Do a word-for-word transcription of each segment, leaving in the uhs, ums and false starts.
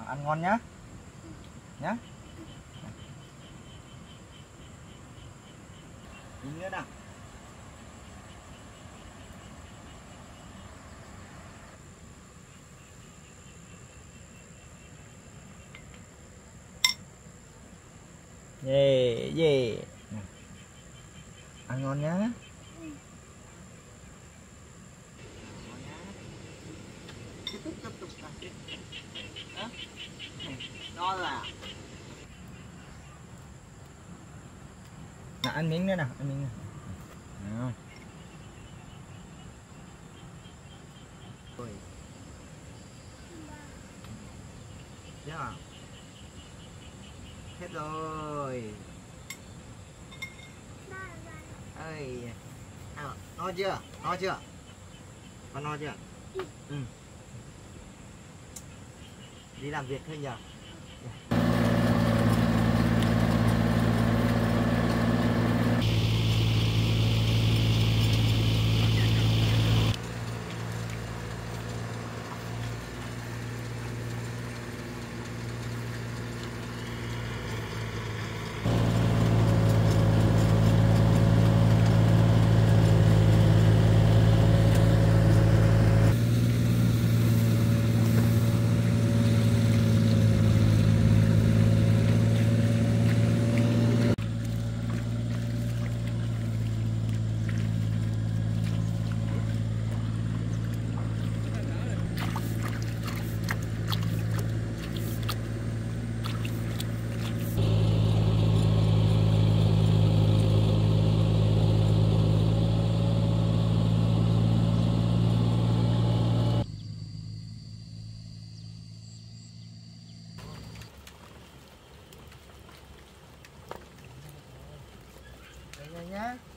ăn ngon nhá. Nhá. Nhìn nữa nào. Yeah, yeah. Ăn ngon nhá. No rồi à? Nào, ăn miếng nữa nào, ăn miếng nữa. Nào. Rồi. Thế à? Hết rồi. Ơi. À, no chưa? No chưa? Con no chưa? Ừ. Đi làm việc thôi nhờ. Nhá.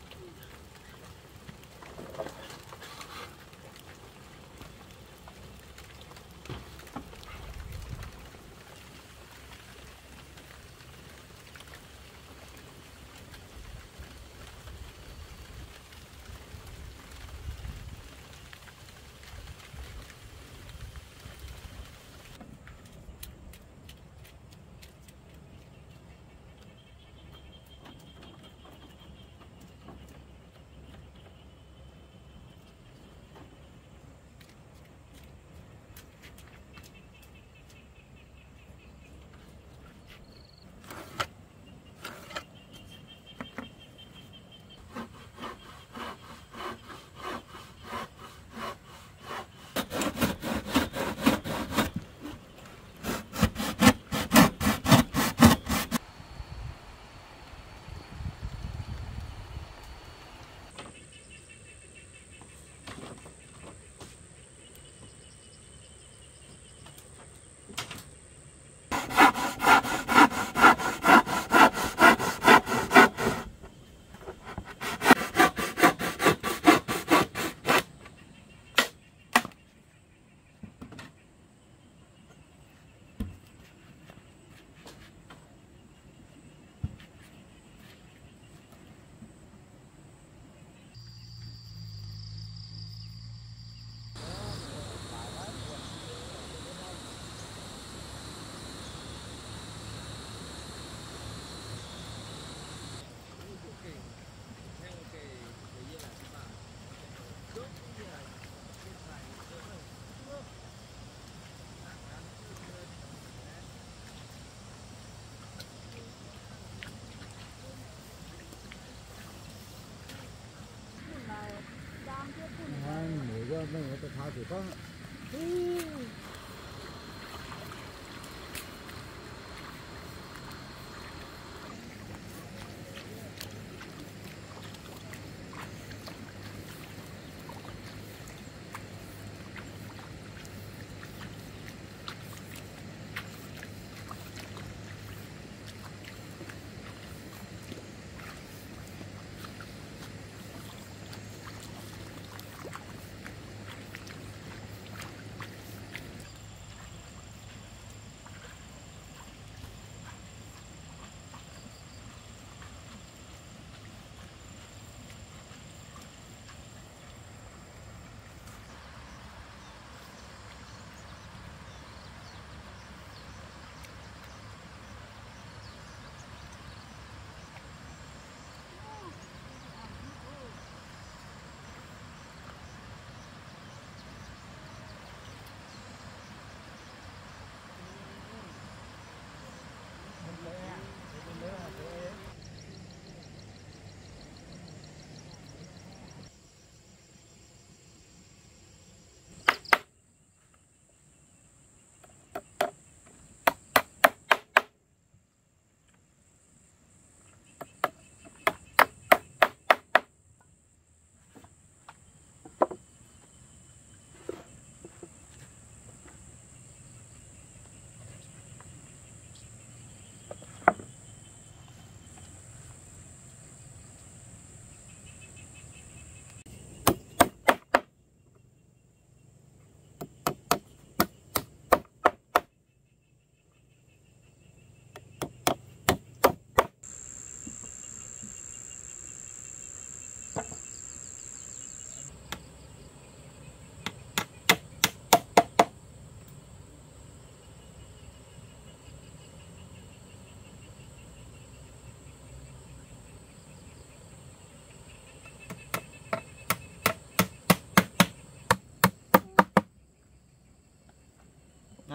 Mình có thể tháo chỉ có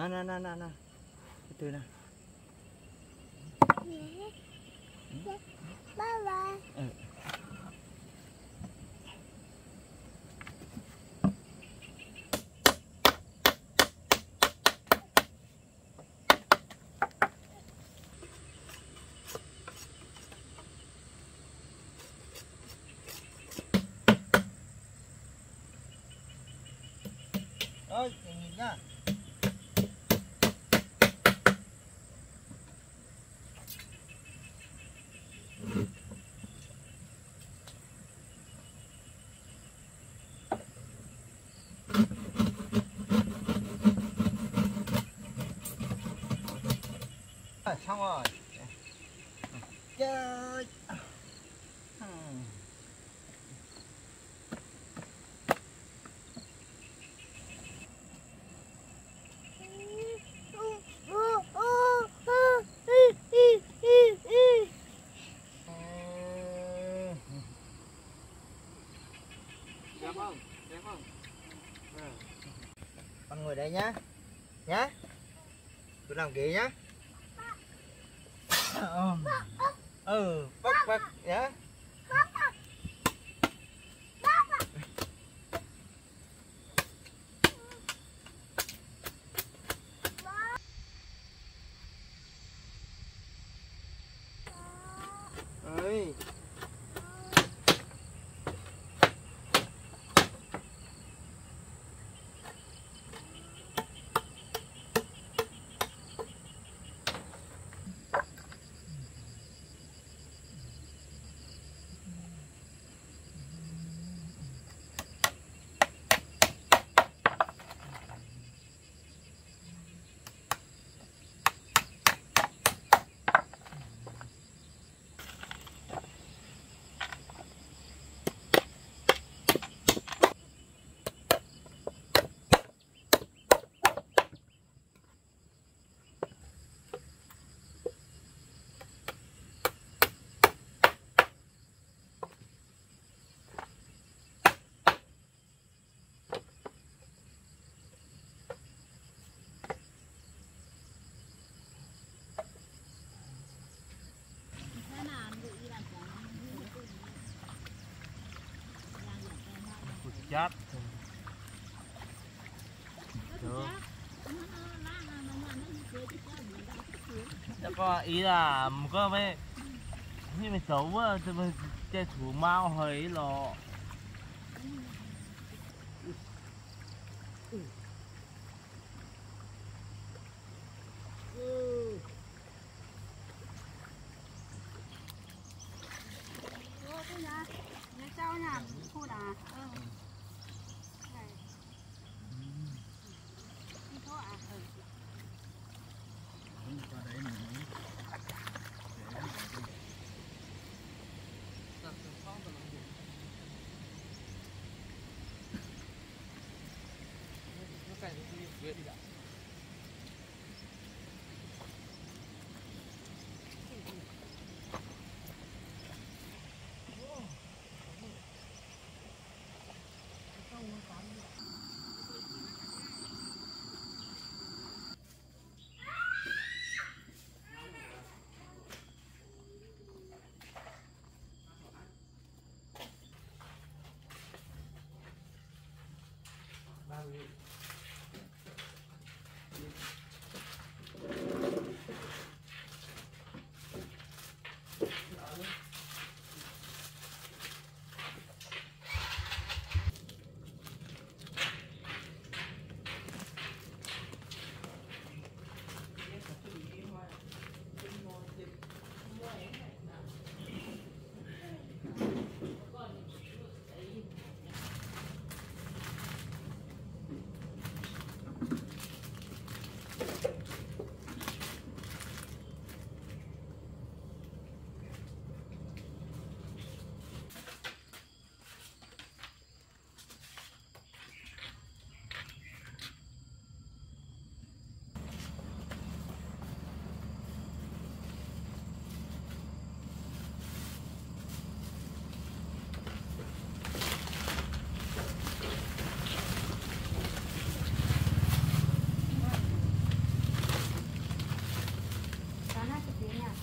À, nè nè nè nè. Từ nè. Ba ba. Ừ. Ơi, nhìn nhá. À, xong rồi. Chơi. Đẹp không? Đẹp không? À. Con ngồi đây nhá. Nhá. Tôi làm ghế nhá. Ừ, bắt bắt nhá. Ơi. Chát. Đó có ý là có mấy khi mày xấu quá thì mày chơi thủ mau hơi lọ. hai mươi tiếng à?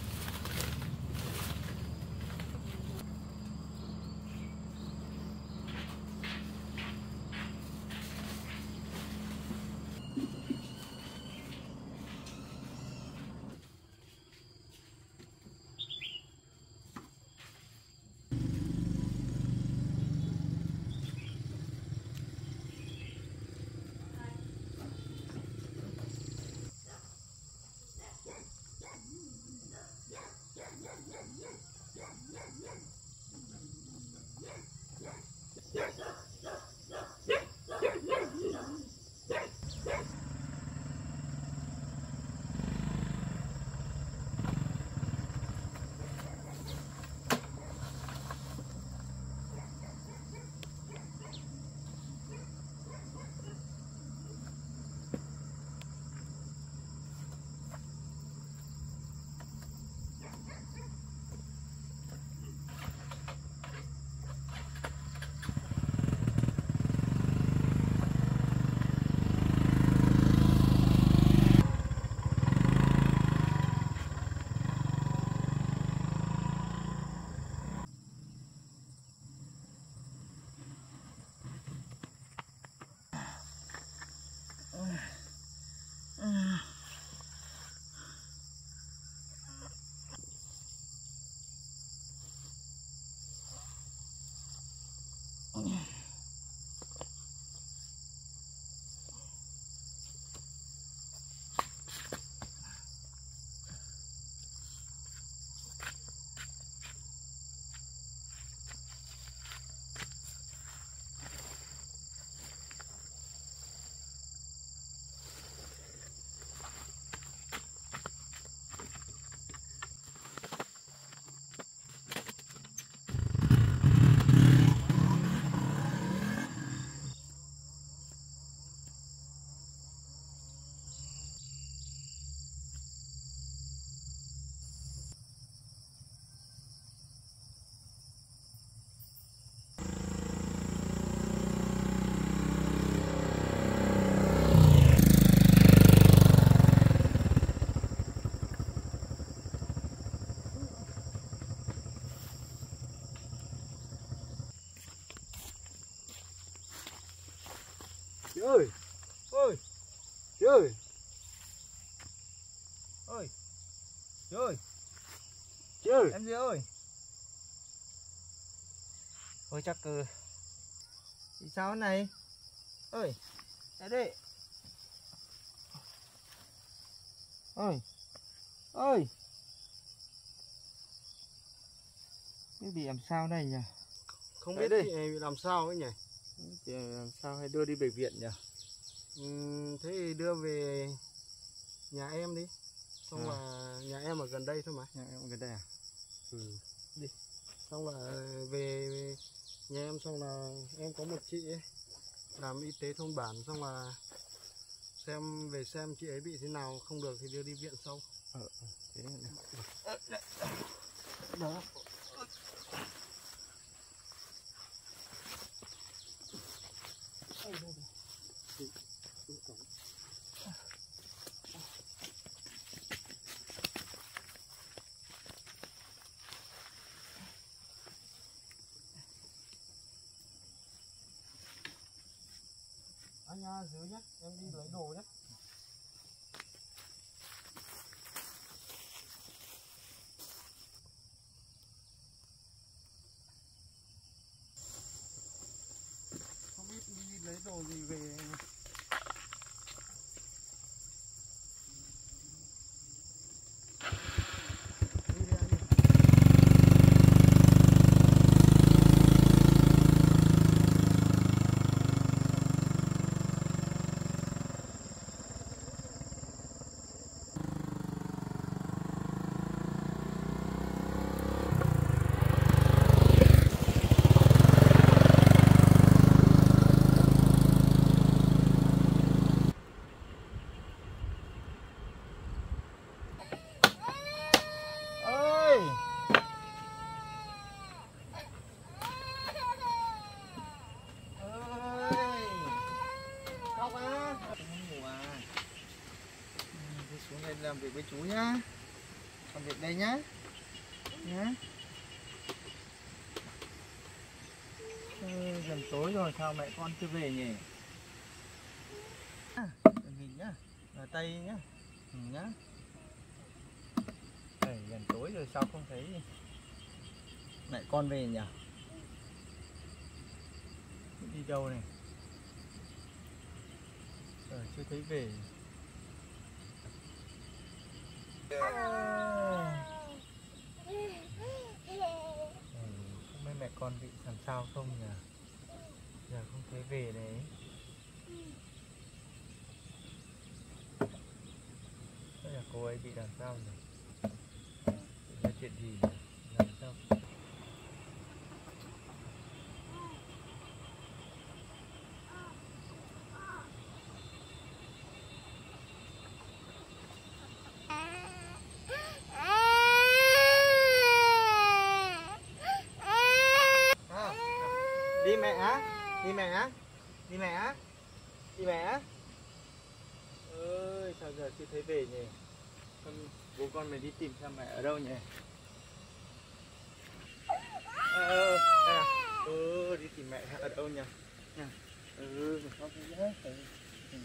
Chị ơi, ơi, chị ơi, ơi, chị ơi, chị ơi, em gì ơi, ôi chắc cứ thì sao thế này, ơi, đây đi, ơi, ơi, cái bị làm sao đây nhỉ? Không Đấy biết đi. chị này bị làm sao ấy nhỉ? Chị làm sao hay đưa đi bệnh viện nhỉ? Ừm, thế thì đưa về nhà em đi. Xong À. là nhà em ở gần đây thôi mà. Nhà em gần đây à? Ừ. Đi. Xong là về nhà em, xong là em có một chị ấy làm y tế thôn bản, xong là xem về xem chị ấy bị thế nào, không được thì đưa đi viện sau. Ờ, ờ, thế này. Đó. Anh nha, dưới nhé, em đi lấy đồ nhé. Không biết đi lấy đồ gì về. Đi đi anh. Ơi, ơi, Cóc á, không ngủ à? Ừ, đi xuống đây làm việc với chú nhá. việc đây nhá. Nhá. Ừ, gần tối rồi sao mẹ con chưa về nhỉ? Đừng nhìn nhá. Ở tay nhá. Ừ, nhá. Đây, gần tối rồi sao không thấy mẹ con về nhỉ? Đi đâu này? Ờ, chưa thấy về. Ừ, không biết mẹ con bị làm sao không nhỉ? Giờ không thấy về đấy. Thế là cô ấy bị làm sao nhỉ? Bị ra chuyện gì nhỉ? Làm sao? À, đi mẹ á, đi mẹ á, đi mẹ á, đi mẹ á. Ơi sao giờ chưa thấy về nhỉ? Con, bố con mình đi tìm xem mẹ ở đâu nhỉ? Ờ, ờ, đây nào. Ừ, đi tìm mẹ ở đâu nhỉ? Nè. Ừ, con thấy hết rồi. Ừ.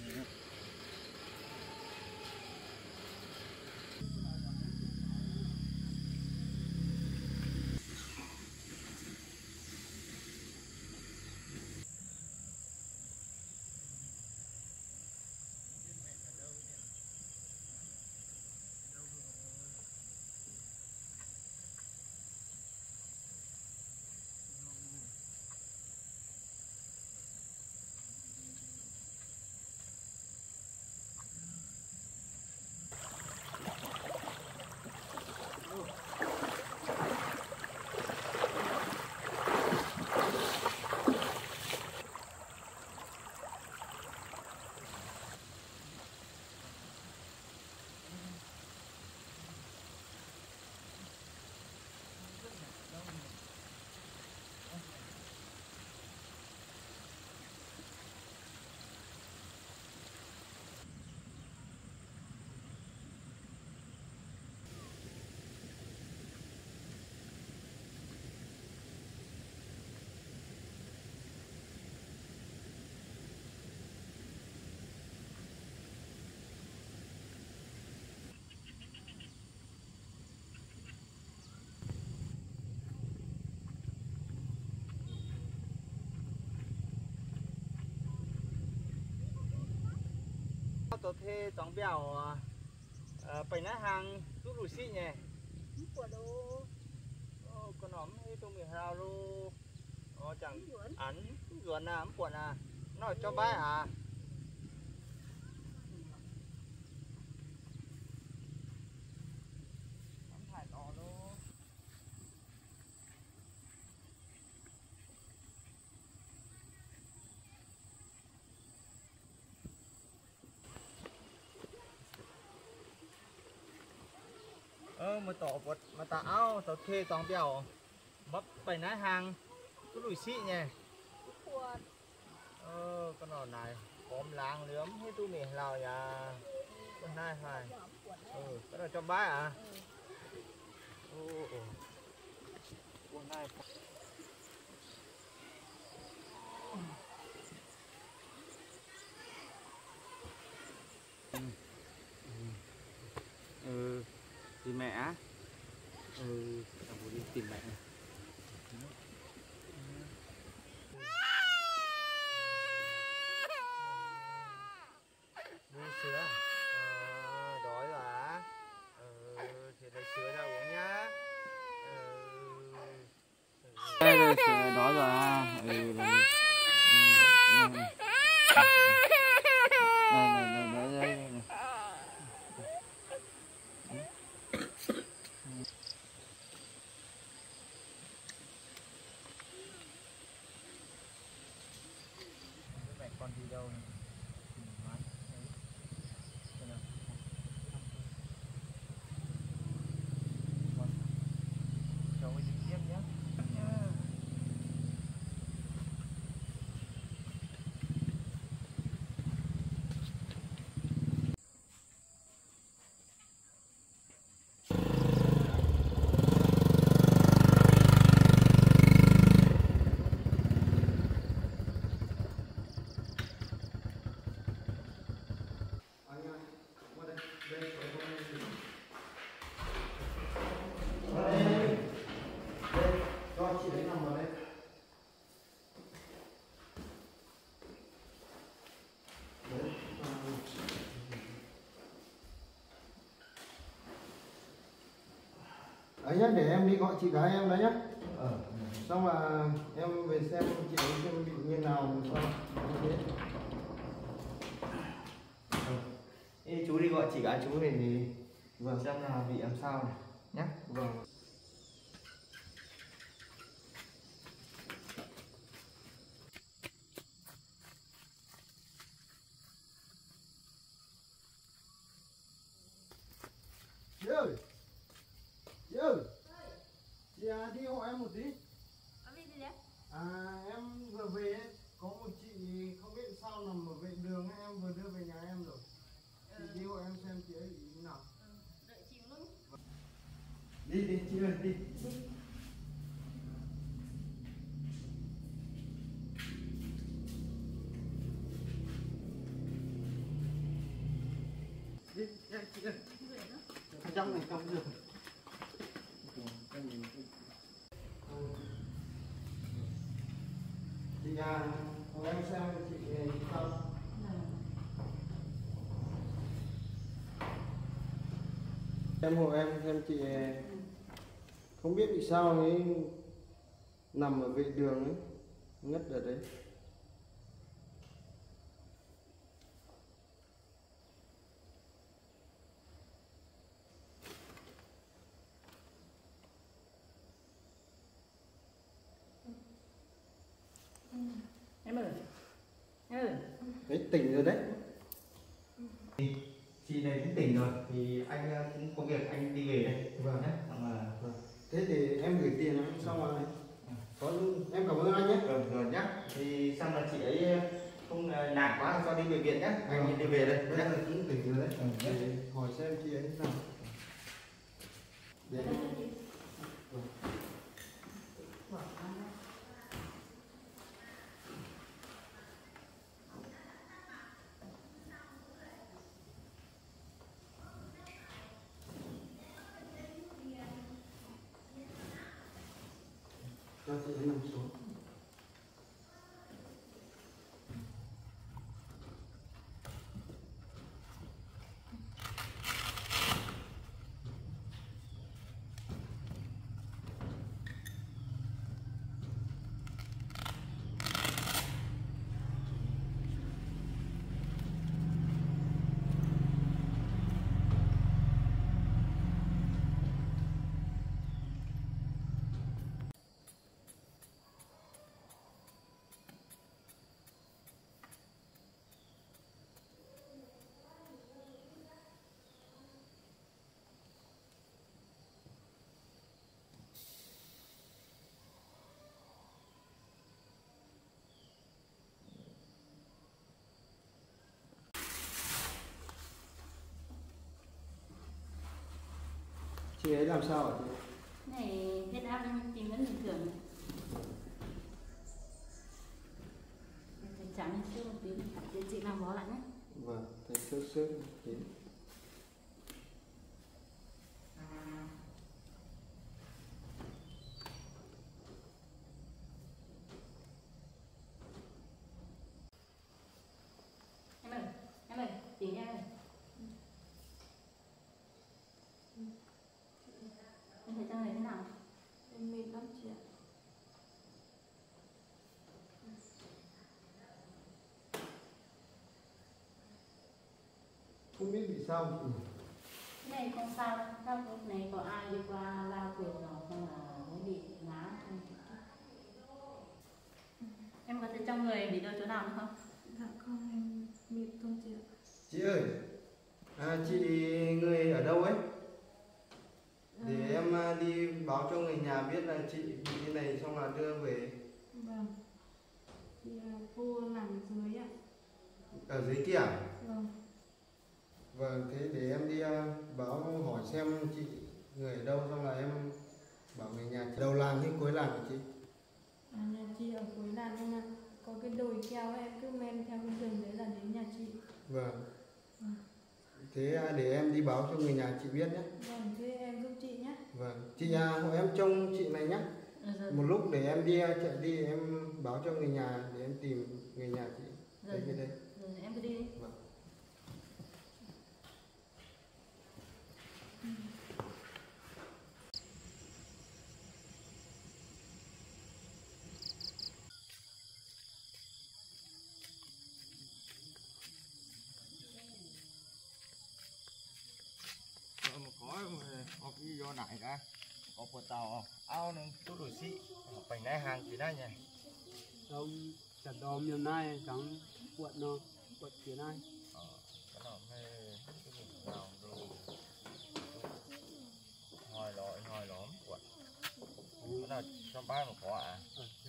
Tôi thuê tóng bèo phải nói hàng rút rủi xị nhỉ? Của đồ Con nóm hay tôi mình hào lô nó chẳng ăn ruột à quần à nó cho bái à. Thải lò lô. Ờ mà tỏ vật mà tà áo tao thuê tóng bèo bắp phải nói hàng rút rủi xị nhỉ? quần Ờ con nỏ này bóm láng lướm hết tu mì lào nhà con hai phải. Ừ cái là cho bái à? Ừ. Ồ con hai. Ừ. Ừ thì mẹ á. Ừ tao muốn đi tìm mẹ này. Mua sữa à? Ờ, đói rồi á. Ừ thì lấy sữa ra uống nhá. Ừ. Đây đây sữa đói rồi à. Ừ đây. Ừ, ừ. Đây đây đây đây đây. Mẹ con đi đâu này? Cháu đi tiếp nhé. Ấy nhá, để em đi gọi chị gái em đấy nhá. Ờ. Xong là em về xem chị ấy xem bị như nào sao. Ê, chú đi gọi chị gái chú về thì Vâng. xem là bị làm sao này nhá. Vâng. Chị ơi, chị ơi, chị à, đi hộ em một tí. Có việc gì đấy? À, em vừa về ấy, có một chị không biết sao nằm ở vệ đường ấy, em vừa đưa về nhà em rồi. Chị đi hộ em xem chị ấy bị như nào. Ừ, đợi chị một lúc. Đi đi chị ơi, đi. Đi, nha chị ơi. Trong này không được. Chị à, hộ em xem chị này sao. Em hộ em xem chị không biết bị sao ấy, nằm ở vệ đường ấy, ngất ở đấy. Em ơi. Em ơi. Đấy, tỉnh rồi đấy. Chị này cũng tỉnh rồi thì anh ờ, cũng có việc anh đi về đây. Vâng. Nhé. Xong là Vâng. Thế thì em gửi tiền anh xong rồi. Có em cảm ơn anh nhé. rồi, rồi nhá. Thì xong là chị ấy không ờ, nặng quá cho đi bệnh viện nhá. Anh đi về đây. Bây Nhá. giờ cũng tỉnh rồi đấy. Ừ, Để hỏi xem chị ấy thế nào. Để cho chị ấy nằm xuống. Chị ấy làm sao hả chị? Này, huyết áp tim vẫn bình thường. Phải chán lên chút một tí, để chị làm bó lại nhé. Vâng, thấy sốt sốt một tí. Em ơi, em ơi, tỉnh em ơi. Em thấy trong này thế nào? Em mệt lắm chị ạ. Không biết bị sao chị. Cái này không sao đâu, các lúc này có ai đi qua lao quyền nó không là mới bị ngã không? Em có thấy trong người bị đau chỗ nào không? Dạ không, em mệt không chị ạ. Chị ơi, à, chị người ở đâu ấy? Để em à, đi báo cho người nhà biết là chị bị như này xong là đưa về. Vâng. Chị là cô làm dưới ạ. Ở dưới kia à? Vâng. Vâng, thế để em đi à, báo hỏi xem chị người ở đâu xong là em bảo người nhà chị. Đầu làng hay cuối làng hả chị? À, nhà chị ở cuối làng nhưng mà có cái đồi keo ấy, em cứ men theo cái đường đấy là đến nhà chị. Vâng. Vâng. Thế à, để em đi báo cho người nhà chị biết nhé. Vâng, thế em giúp chị nhé. Vâng. Chị à, hộ em trông chị này nhé. Ừ, rồi. Một lúc để em đi chạy đi em báo cho người nhà để em tìm người nhà chị. Rồi, Đấy, cái đấy. rồi em cứ đi đi. Vâng. đi vô nãy cả có một tàu ao nâng chút đổi xị phải nãy hàng gì đây nhỉ Ông chặt đom như này trắng quận nó quận phía này ờ cái nào mê cái gì nào rồi hỏi lỗi hỏi lóm quận cái nào trong bãi mà có à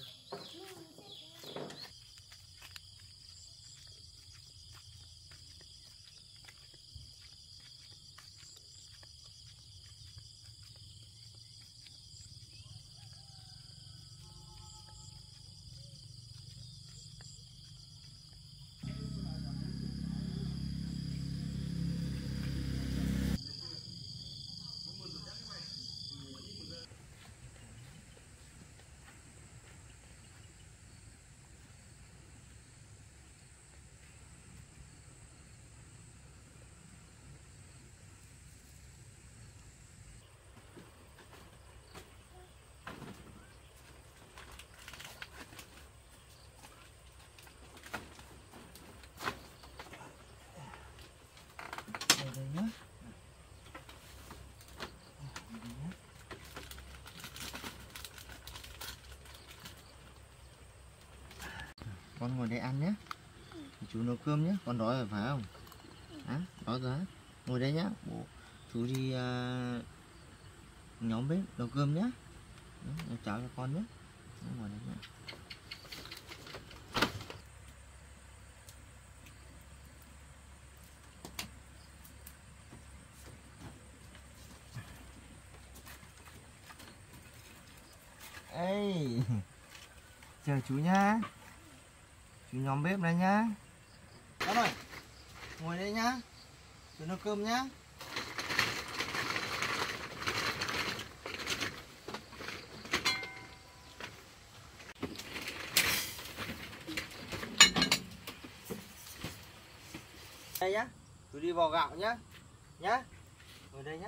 đây nhá. Con ngồi đây ăn nhé. Chú nấu cơm nhé. Con đói rồi phải không? À, đói rồi. Ngồi đây nhá. Bố, chú đi uh, nhóm bếp nấu cơm nhé. Nấu cháo cho con nhé. Ngồi đây nhé. Ê, chờ chú nhá. Chú nhóm bếp đây nhá. Con ơi, ngồi đây nhá. Chú nấu cơm nhá. Đây nhá. Chú đi vò gạo nhá. Nhá. Ngồi đây nhá.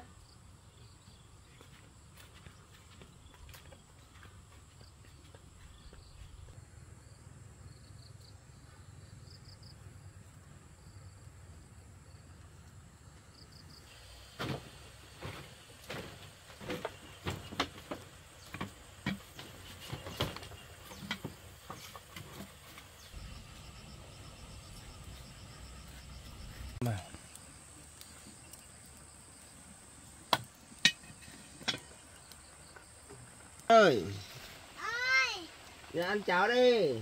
Ơi ơi giờ ăn cháo đi.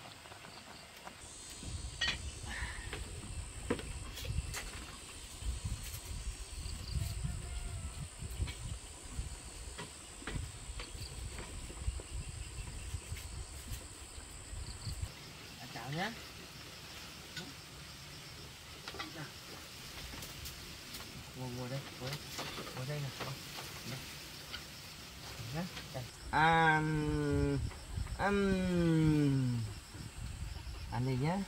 Ăn cháo nhé. Ngồi ngồi đây, ngồi ngồi đây nè. Ăn ăn ăn đi nhé.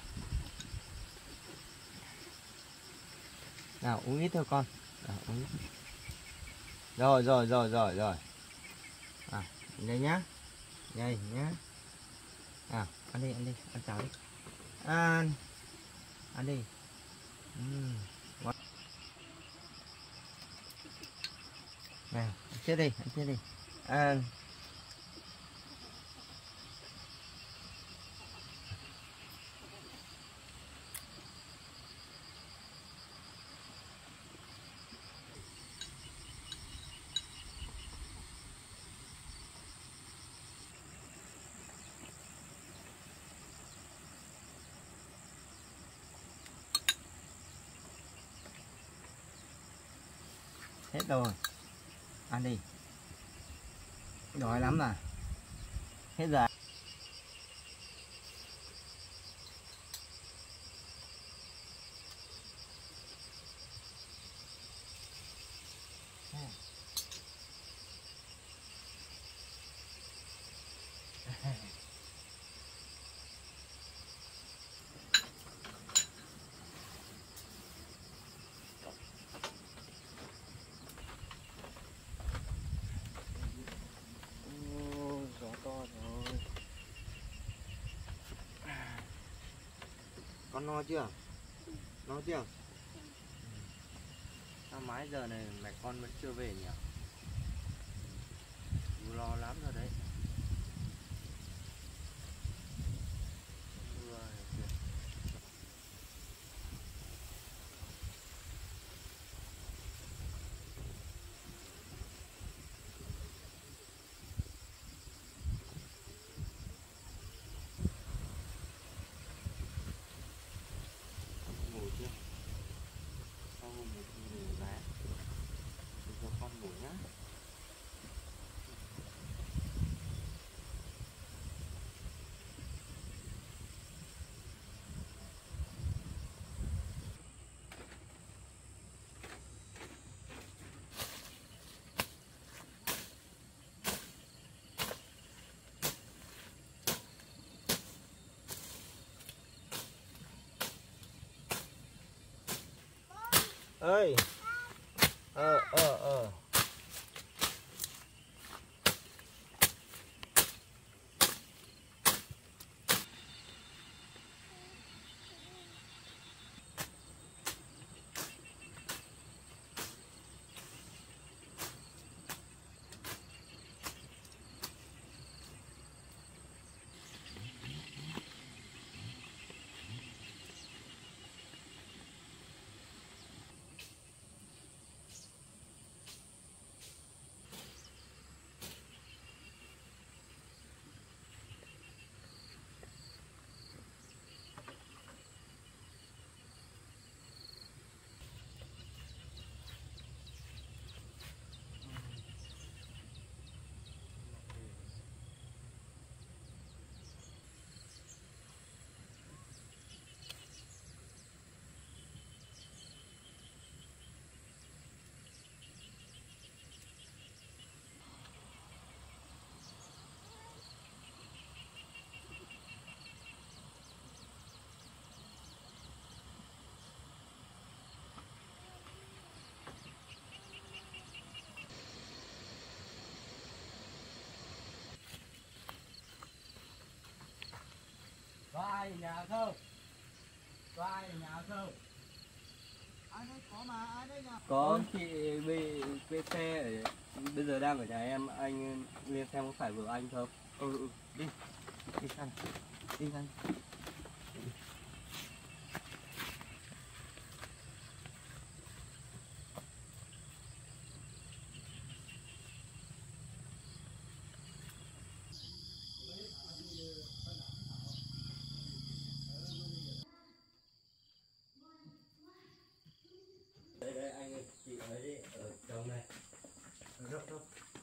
Nào uống ít thôi con. Nào, uống ít. Rồi rồi rồi rồi rồi. À, đây nhá. Đây nhá. À, ăn đi ăn đi, ăn cháo đi. Ăn. Ăn đi. Uhm. Nào, ăn chết đi, ăn chết đi. Ăn. Hết rồi. Ăn đi. Đói lắm à. Hết rồi. Con no chưa? No chưa? Sao mãi giờ này mẹ con vẫn chưa về nhỉ? ơi. Ờ ờ ờ. Có ai ở nhà không? Có ai ở nhà không? Ai đấy có mà, ai đấy nhỉ? Có chị bị bị xe ở, bây giờ đang ở nhà em, anh lên xem có phải vợ anh không? Ừ ừ, đi. Đi sang. Đi sang. Đây đây anh ơi, chị ấy ở trong này. Rồi rồi.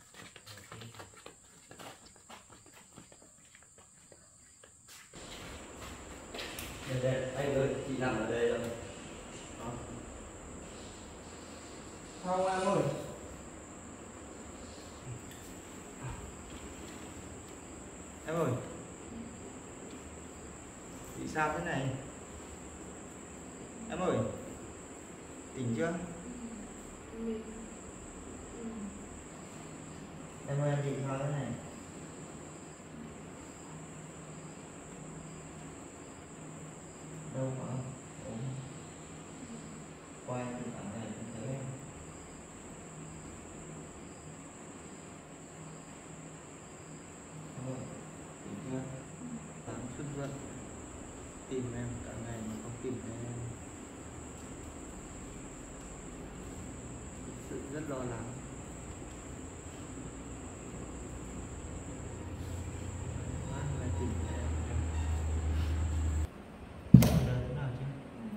Đây đây, anh ơi, chị nằm ở đây rồi. Không em ơi. Em ơi. Bị sao thế này? Em ơi. Tỉnh chưa? Em ơi, em bị sao thế này? Đâu mà ốm. Quay từ thẳng này em thấy em. Em ơi, tỉnh chưa? Tắm chút giận. Tìm em cả ngày mà không tìm thấy em. Thực sự rất lo lắng. Mãi mới tìm thấy em. Giờ thế nào chứ?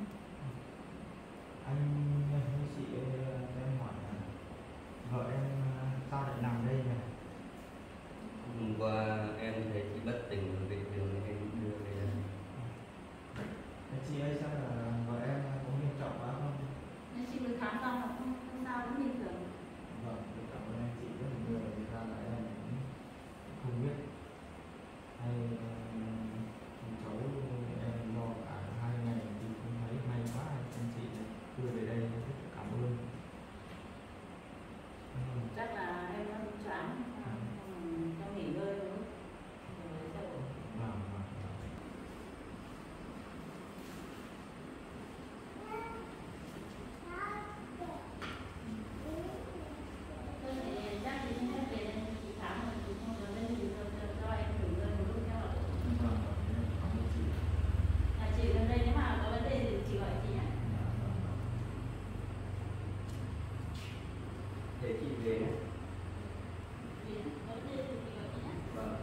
Anh với chị cho em hỏi là vợ em sao lại nằm đây nhỉ? Hôm qua em thấy chị bất tỉnh ở vệ đường em đưa về đây. Thế chị ơi, sao là vợ em có nghiêm trọng quá không? Nên chị được khám xong là không, không sao, vẫn bình thường. Vâng, tôi cảm ơn anh chị rất là nhiều, vì ra là em cũng không biết. Hay um, cháu em lo cả hai ngày thì không thấy, may quá anh chị đưa về đây, rất là cảm ơn. Ừ. Chắc là em nó bị choáng, cho nghỉ ngơi thôi. Rồi sẽ ổn. Vâng, vâng, vâng. Thôi thì chắc thì không biết về đây chị khám rồi chị không có lên thì cho, cho, cho em nghỉ ngơi một lúc cho ổn. Vâng, vâng, em cảm ơn chị. Nhà chị gần đây nếu mà có vấn đề thì chị gọi chị nhé. Dạ, vâng, vâng. Thế chị về nhé. Vì có vấn đề thì chị gọi chị nhé. Vâng.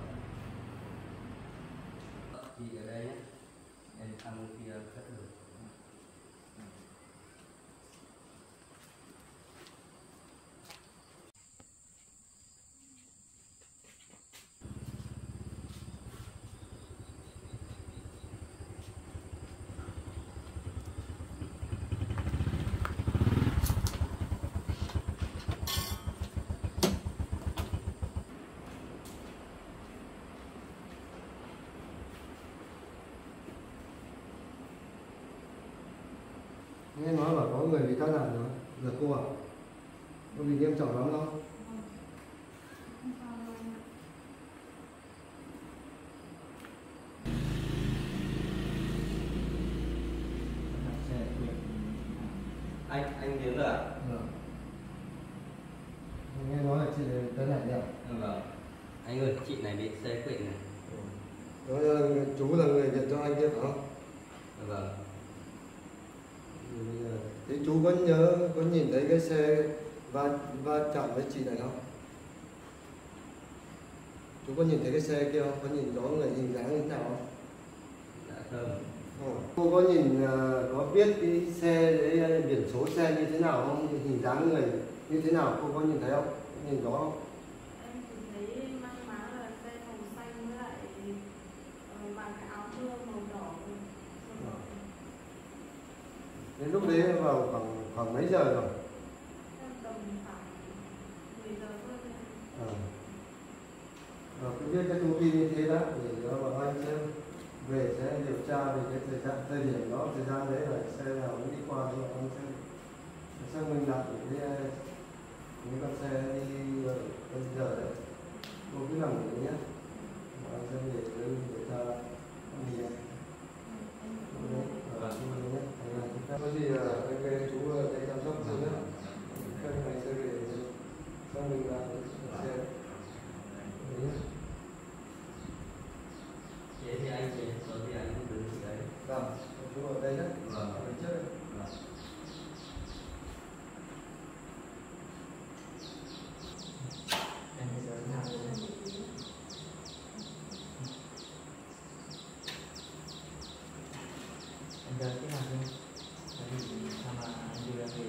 Chị ở đây nhé. Em sang bên kia cất được. Nghe nói là có người bị tai nạn rồi. Giật cô à? Có gì nghiêm trọng lắm không? Không sao đâu anh ạ. Anh anh đến rồi à? Vâng. Nghe nói là chị tới này nhỉ? Vâng. Anh ơi, chị này bị xe quỵ này. Đó là chú là người nhận cho anh kia phải không? Vâng. Bây giờ thế chú có nhớ có nhìn thấy cái xe va va chạm với chị này không? Chú có nhìn thấy cái xe kia không? Có nhìn rõ người hình dáng như thế nào không? Dạ không. Ờ. Cô có nhìn ờ, có biết cái xe đấy, biển số xe như thế nào không? Hình dáng người như thế nào cô có nhìn thấy không? Nhìn rõ không? Em chỉ thấy mang máng là xe màu xanh với lại ờ, bằng cái áo mưa màu đỏ. Màu đỏ. Đến lúc đấy vào khoảng khoảng mấy giờ rồi? Em tầm khoảng mười giờ hơn rồi. À. À, cứ biết cái thông tin như thế đó thì nó bảo anh sẽ về sẽ điều tra về cái thời gian thời điểm đó, thời gian đấy là xe nào nó đi qua thì anh sẽ xác minh lại cái những con xe đi bây giờ đấy. Cô cứ nằm ở đấy nhé. Anh sẽ về cái điều tra gì đấy. Có gì anh về chú đây chăm sóc cho nhé. Các anh sẽ về xác minh lại xe đấy nhé. Thế thì anh sẽ có gì anh cũng đứng đấy. Vâng, chú ở đây nhé. Vâng. Ở trước đây. Vâng. Em bây giờ thế nào rồi? Em giờ thế nào rồi? Tại vì sao mà anh đưa em về?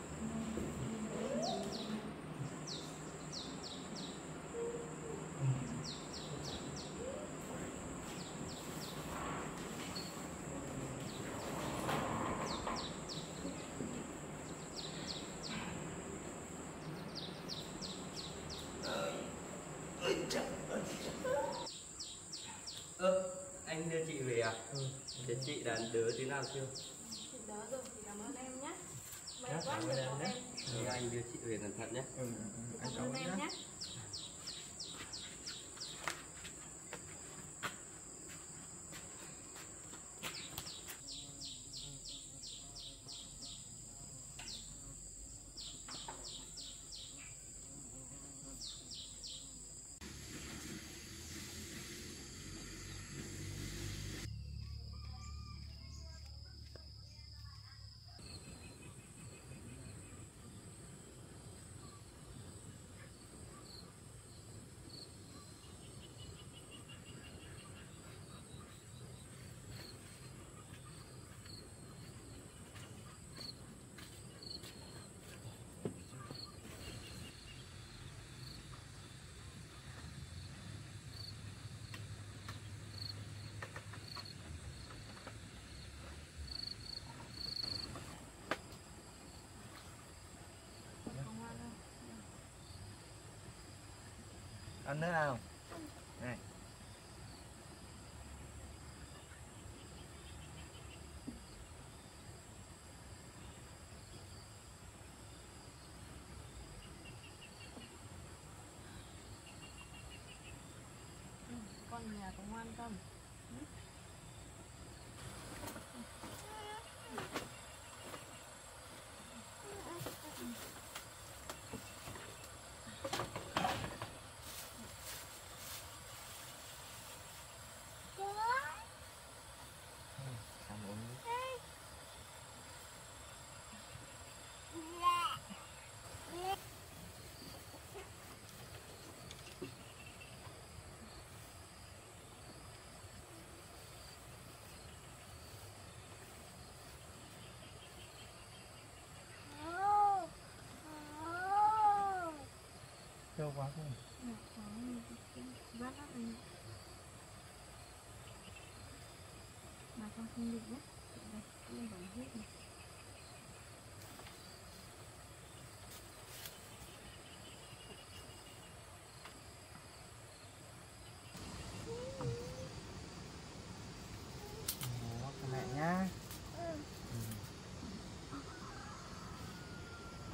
Ơ, anh đưa chị về à? Ừ. Thế chị đã đỡ thế nào chưa? Thì đó rồi, thì cảm ơn em nhé. May Dạ, quá cảm nhờ ơn em có nhé. em. Thì anh đưa chị về cẩn thận nhé. Ừ, ừ, anh Cảm cảm ơn ơn em nhé. nhé. Ăn nữa nào? Này. Con nhà có ngoan không? Cảm ơn. Đâu quá không? Rất là anh. Mà con không được nhé. Đây, em vẫn hết này. Bố, các mẹ nhá.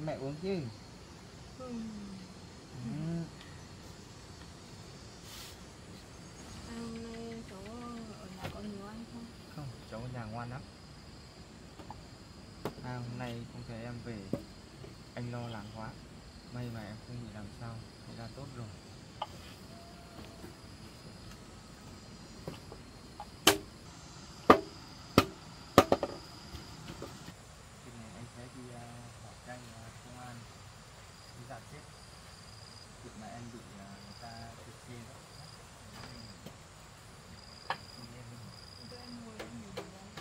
mẹ uống chứ. Ừ. Ừ. À, hôm nay cháu ở nhà có nhiều ăn không? Không, cháu ở nhà ngoan lắm. À, hôm nay không thấy em về, anh lo lắng quá. May mà em không bị làm sao, thế là tốt rồi. Khi này anh sẽ đi uh, hỏi canh uh, công an đi giải chết việc mà em bị uh, người ta thực chê đó. Cho em ngồi em nghỉ một cái.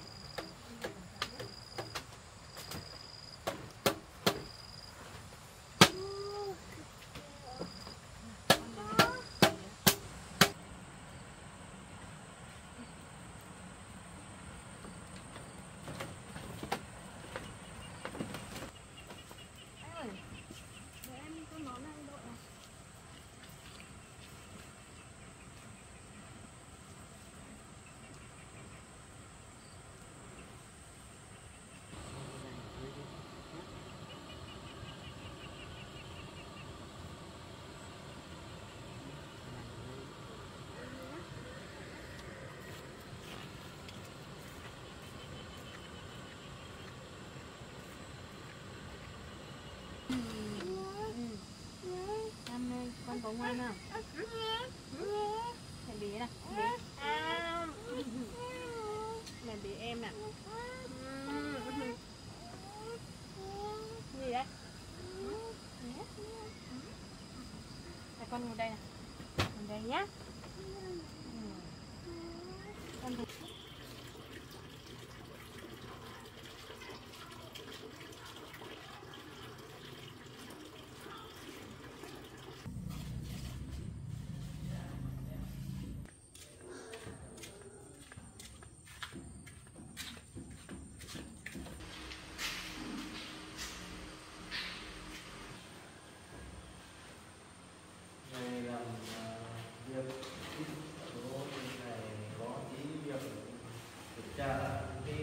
Anh ơi, để em có món này đội à? Em ơi, con có ngoan không? Mẹ bế này, bế. Mẹ bế em ạ. Gì đấy? Để con ngồi đây này. Ngồi đây nhá. Con ngồi. Này làm việc ít số này có tí việc kiểm tra cái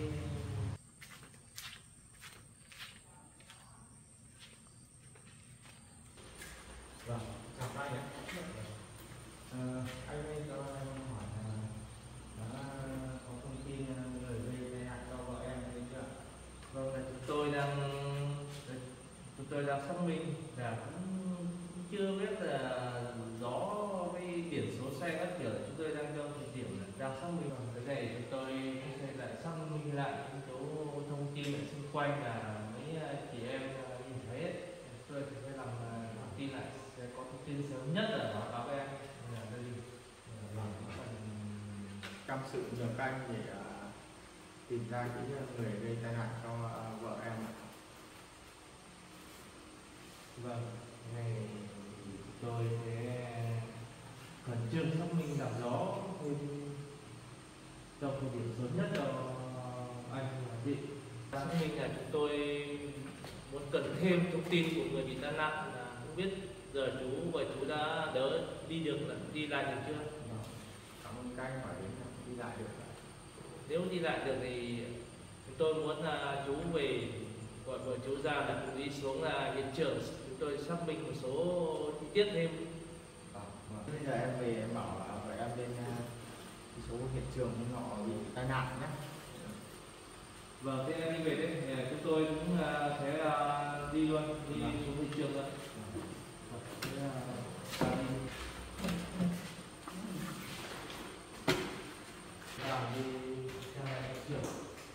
vâng, chào anh ạ. Ờ, anh ơi cho em hỏi là đã có thông tin người gây tai nạn cho vợ em hay chưa? Vâng, là chúng tôi đang chúng tôi đang xác minh và cũng chưa biết là rõ cái biển số xe các kiểu, chúng tôi đang trong thời điểm là đang xác minh. Cái này chúng tôi sẽ lại xác minh lại những số thông tin ở xung quanh là mấy chị em nhìn thấy ấy. Chúng tôi sẽ làm thông tin lại, sẽ có thông tin sớm nhất là báo cáo với em là đây. Vâng, chăm sự nhờ các anh để uh, tìm ra cái người gây tai nạn cho uh, vợ em ạ. Vâng, này chúng tôi sẽ khẩn trương xác minh làm rõ trong thời điểm sớm nhất cho anh và chị. Xác minh là chúng tôi muốn cần thêm thông tin của người bị tai nạn, là không biết giờ chú và chú đã đỡ đi được là đi lại được chưa? Cảm ơn các anh hỏi đến đi lại được. Nếu đi lại được thì chúng tôi muốn là chú về gọi vợ chú ra là cùng đi xuống là hiện trường, chúng tôi xác minh một số chi tiết thêm. Vâng, bây giờ em về em bảo là vậy em lên uh, số hiện trường họ bị tai nạn nhé. Vâng, thế em đi về đấy, thì chúng tôi cũng uh, sẽ uh, đi luôn, đi Vâng. xuống hiện trường rồi. Vâng, thế, uh, đi. Và đi ra hiện trường.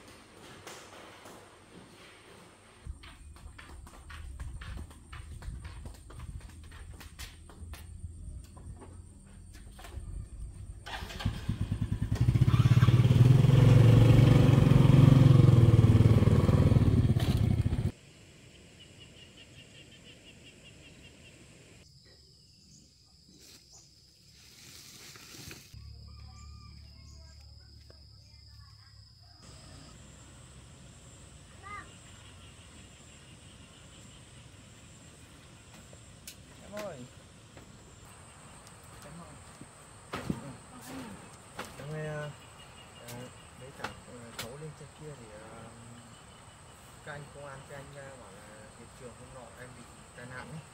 Em ơi. Em ơi. Em ơi, uh, đấy cả uh, cháu lên trên kia thì uh, các anh công an các anh uh, bảo là hiện trường hôm nọ em bị tai nạn ấy.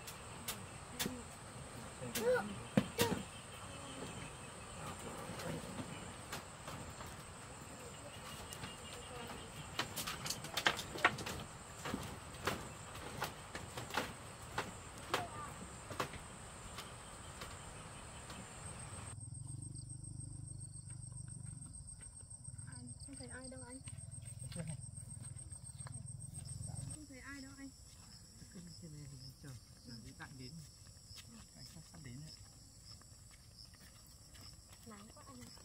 Không thấy ai đâu anh. Không thấy ai đâu anh. Cái này thì chờ, chờ đến tặng đến. Cảnh sát sắp đến rồi. Nắng quá anh ạ.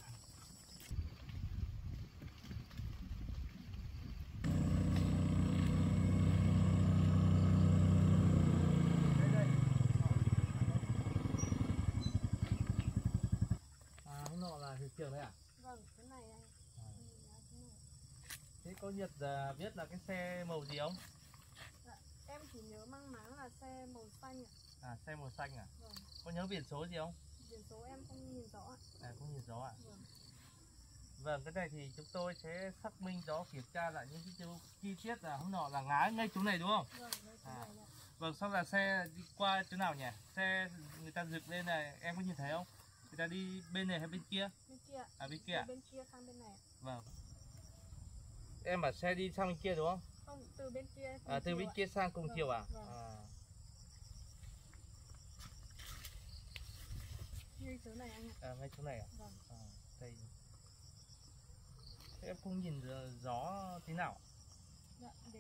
À, hôm nọ là hiện trường đấy à? Vâng, cái này anh. À. Thế có nhật uh, biết là cái xe màu gì không? Dạ, em chỉ nhớ mang máng là xe màu xanh ạ. À, xe màu xanh à? Vâng. Có nhớ biển số gì không? Biển số em không nhìn rõ ạ. À, không nhìn rõ ạ. Vâng. Vâng, cái này thì chúng tôi sẽ xác minh đó, kiểm tra lại những cái chi- chi tiết là hôm nọ là ngã ngay chỗ này đúng không? Vâng, đây cái À. này ạ. Vâng, sau là xe đi qua chỗ nào nhỉ? Xe người ta dựng lên này, em có nhìn thấy không? Người ta đi bên này hay bên kia? Bên kia ạ. À, bên kia Từ à? bên kia sang bên này ạ. Vâng. Em bảo xe đi sang bên kia đúng không? Không, từ bên kia. À, từ chiều bên ạ. kia sang cùng Vâng, chiều à? vâng. À. Ngay chỗ này anh ạ. À, ngay chỗ này à? Vâng. À, đây. Thế em không nhìn rõ- rõ thế nào? Dạ, để.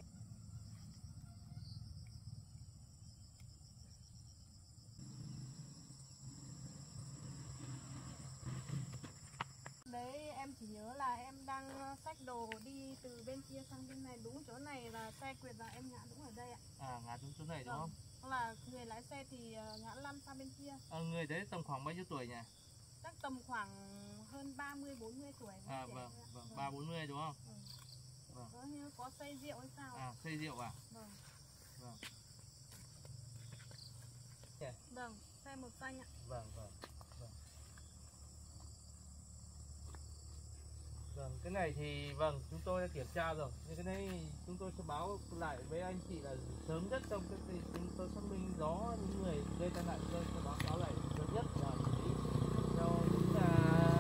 Đấy em chỉ nhớ là em đang xách đồ đi từ bên kia sang bên này, đúng chỗ này là xe quyệt và em ngã đúng ở đây ạ. À, ngã đúng chỗ này đúng Vâng. không? Hoặc là người lái xe thì ờ, ngã lăn sang bên kia. À, người đấy tầm khoảng bao nhiêu tuổi nhỉ? Chắc tầm khoảng hơn ba mươi bốn mươi tuổi. À, trẻ vâng, thôi ạ. vâng, ba bốn mươi đúng không? Vâng. Vâng. Có như có say rượu hay sao ạ? À, xây rượu à? Vâng. Vâng. Vâng, xe màu xanh ạ. Vâng, vâng, vâng. Vâng, cái này thì vâng, chúng tôi đã kiểm tra rồi. Nhưng cái này chúng tôi sẽ báo lại với anh chị là sớm nhất trong cái thì chúng tôi xác minh rõ những người gây tai nạn, tôi sẽ báo cáo lại sớm nhất và xử lý theo đúng là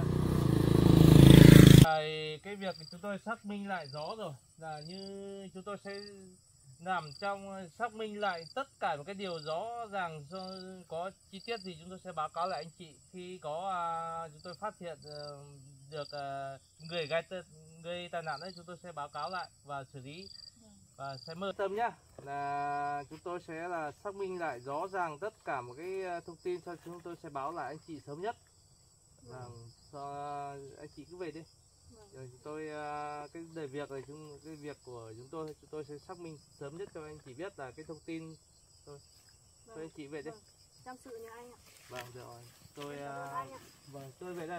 Cái, cái việc chúng tôi xác minh lại rõ rồi là như chúng tôi sẽ nằm trong xác minh lại tất cả một cái điều rõ ràng, có chi tiết gì chúng tôi sẽ báo cáo lại anh chị khi có à, chúng tôi phát hiện à, được à, người gây gây tai nạn đấy, chúng tôi sẽ báo cáo lại và xử lý và sẽ mơ tâm nhá, là chúng tôi sẽ là xác minh lại rõ ràng tất cả một cái thông tin, cho chúng tôi sẽ báo lại anh chị sớm nhất. Vâng, cho anh chị cứ về đi. Rồi chúng tôi cái đề việc này chúng cái việc của chúng tôi chúng tôi sẽ xác minh sớm nhất cho anh chị biết là cái thông tin thôi. Thôi anh chị về đi. Vâng. Chăm sự nhờ anh ạ. Vâng rồi. Tôi Cảm ơn anh ạ. vâng tôi về đây.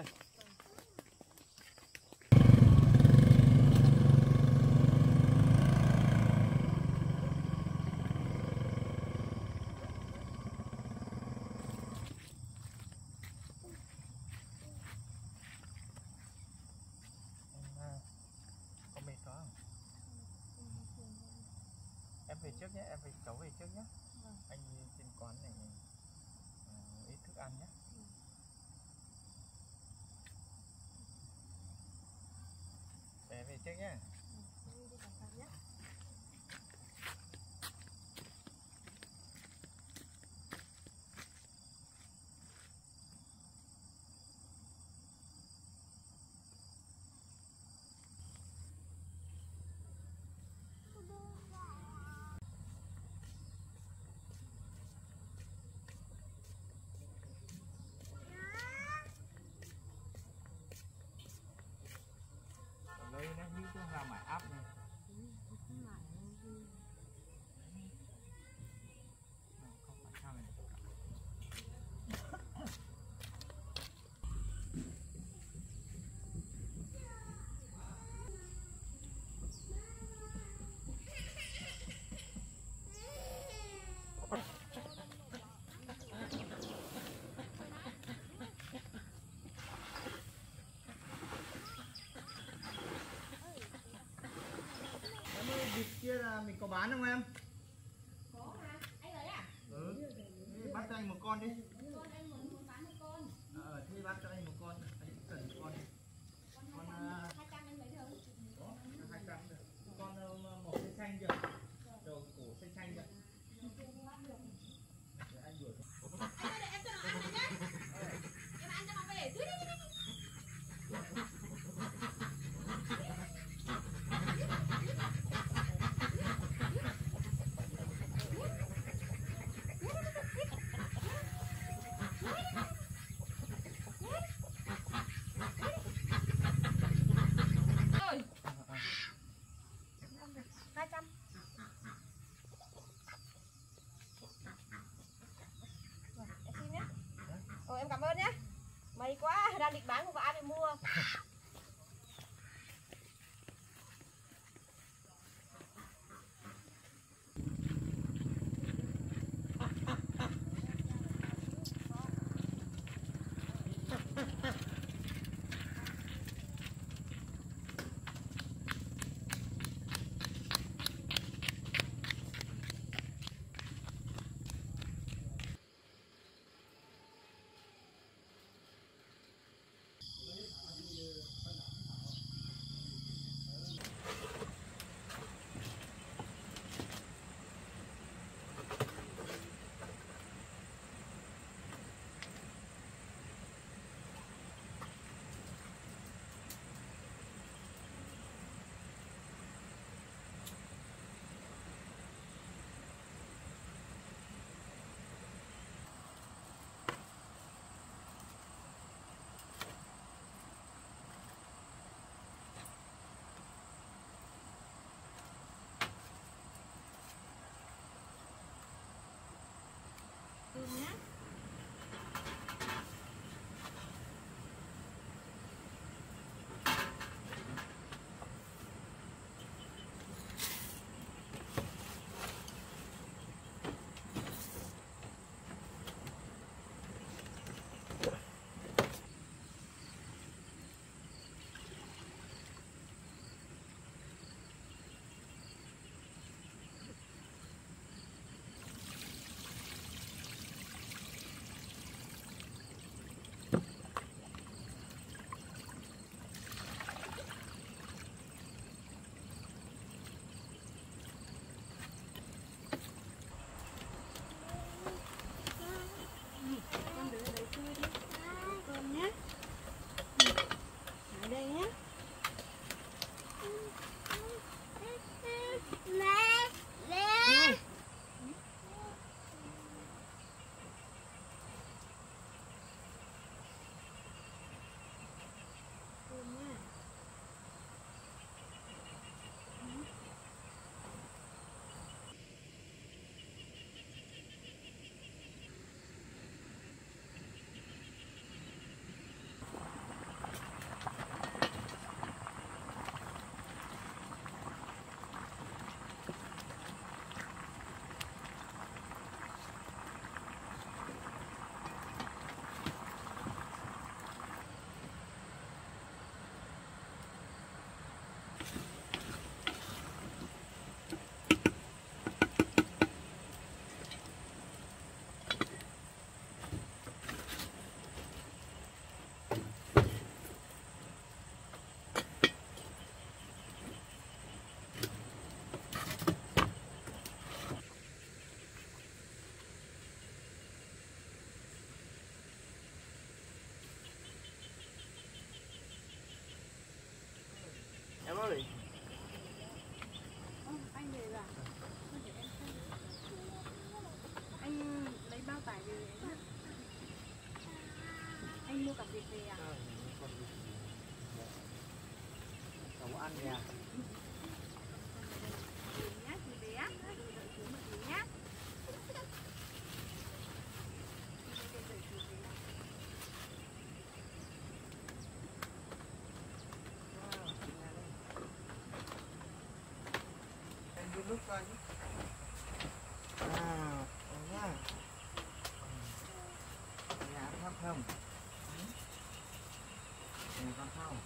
Có mệt quá không? Em về trước nhé, em về cháu về trước nhé. Vâng. Anh trên quán này uh, ít thức ăn nhé. Bé về trước nhé. Ừ, đi cẩn thận nhé. Ở đây nó như có ra mải áp này. Không phải sao này. Vịt kia là mình có bán không em? Có con đi. Con anh muốn muốn bán một con. Ờ thế bán cho anh một con, anh cần một con. Con hai trăm anh lấy được. Có, hai trăm được. Con màu xanh xanh chưa? Đầu cổ xanh xanh chưa? Để anh đuổi. Anh ơi, để em cho nó ăn này nhá. Em ăn cho nó về. Đi đi đi đi. hai trăm. Rồi, em xin nhé. Ồ, em cảm ơn nhé. May quá, đang định bán không có ai để mua. Nhé. Em ơi. Ờ, anh về rồi à? Thôi để em xem. Anh lấy bao tải về đấy nhá. Anh mua cả vịt về à? Cháu ăn nha. Nhá, thì bé. Đợi chú một tí nhá. Lúc coi nhé. À, nha. Nhà con không? Nhà con không?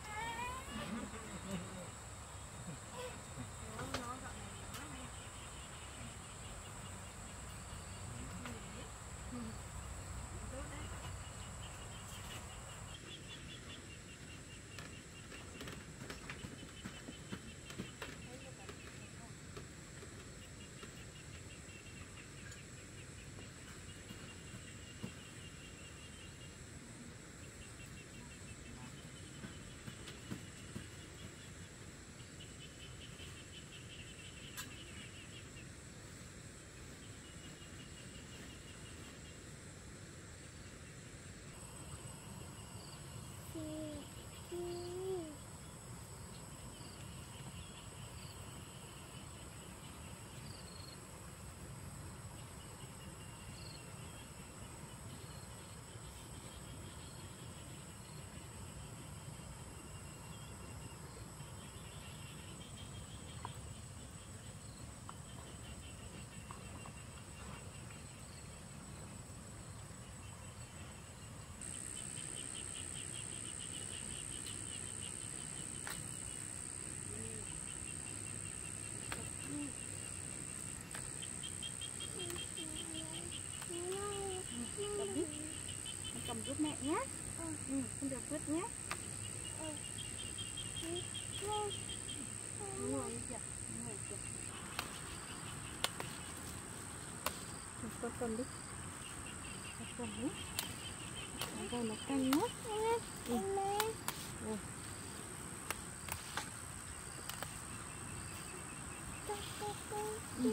nhé. Ừ, không được vứt nhé. Ngồi đi kìa, ngồi kìa. Con con đi. Con con nhé. Đây là canh nhé. Ừ. Ừ. Ừ.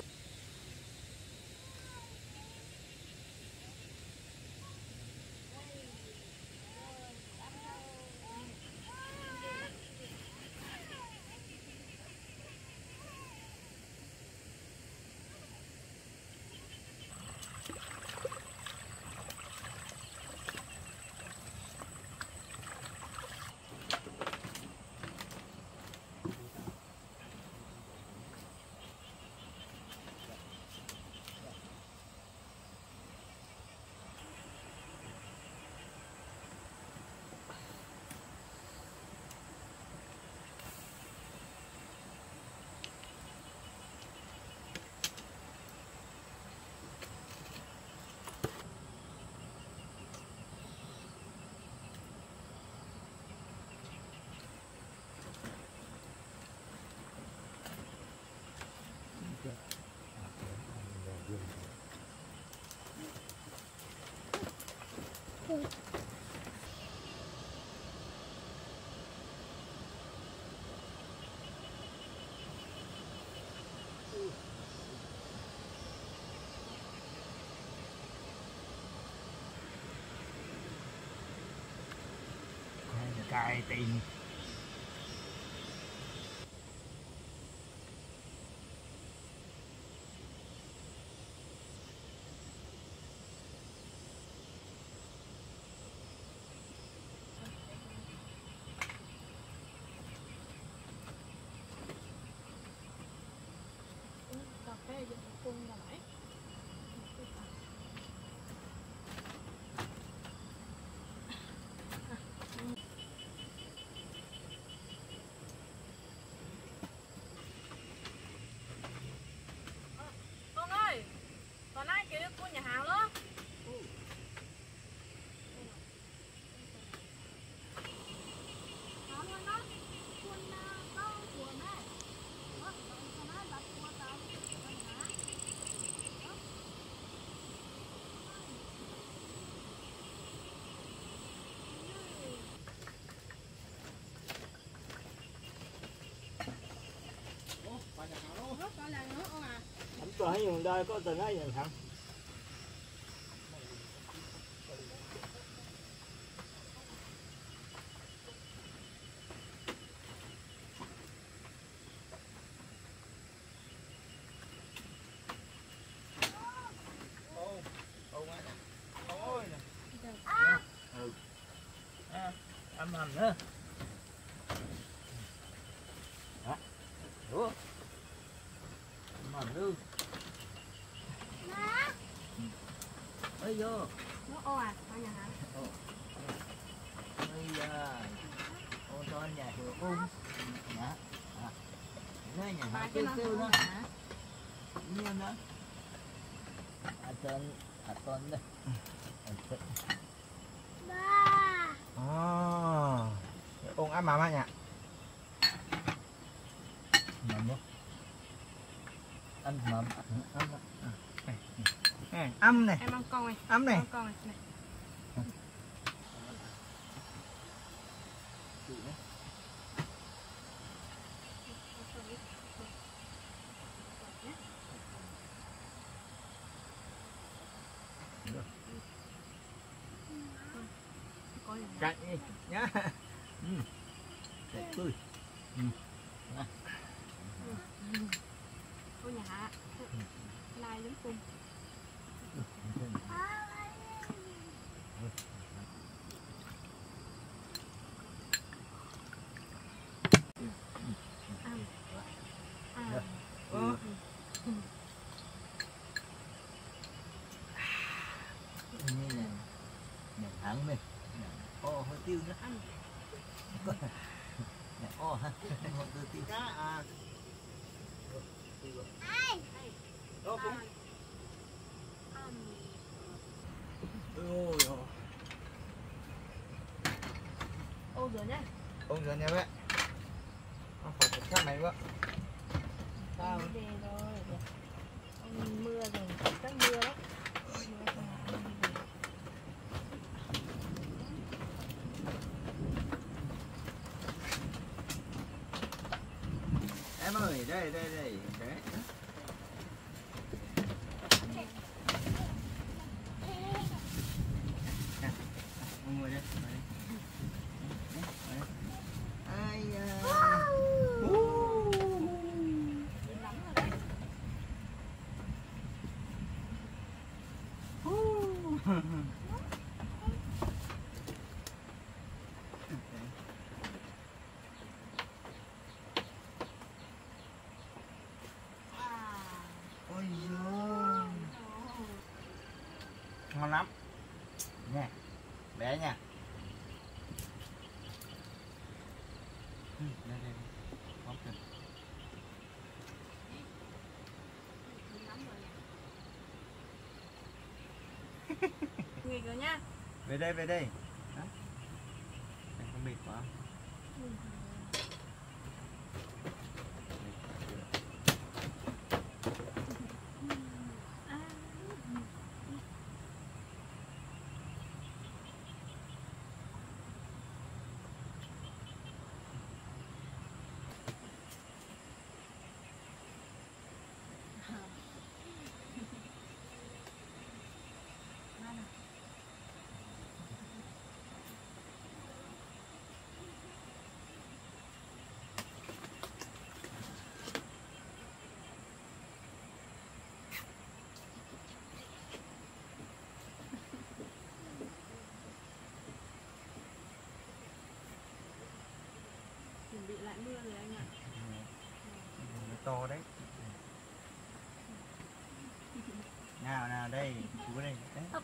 Cài tiền. Cà phê dùng cung là nãy. Con ơi, còn ai kêu của nhà hàng đó. Ẩm có hay dùng đây có từng ấy vậy không? Ừ. À, âm hành nữa. Đó. Đúng. Âm hành luôn. Ơi vô. Nó ô à, ở nhà hàng. Bây giờ ô tô nhà hiệu cung. Dạ. À. Đây nhà hàng tiêu tiêu đó. Nhiên đó. À tên, à tên đây. À, ông ăn mà nhỉ? Mầm không? Ăn mầm. Ăn Này, âm này, Em ăn con này. âm này. Ăn con này. Này. Cạnh đi nhá. Ừ. Đẹp tươi. Ừ. Cô nhà hạ. Lai giống cung. Như là nhà thẳng này. Ô hơi tiêu nữa. Ăn. Nhà ô ha. Một từ tiêu. À. Đó cũng. Ôi ôi. Ôm rửa nhá. Ôm rửa nha mẹ. Không phải phải chắc này quá. Sao? Về rồi. Ông mưa rồi, chắc mưa đấy. Mưa xong rồi ông đi về. Em ơi, đây đây đây. Đấy. Ngồi đây, ngồi đây. Ai da. Ôi giời. Ngon lắm. Nè, bé nha. Ừ, đây đây. Bóc kìa. Nghịch rồi nhá. Về đây, về đây. Đó. Em có mệt quá. Chuẩn bị lại mưa rồi anh ạ. Nó to đấy. Nào nào đây, chú đây. Đấy. Đấy.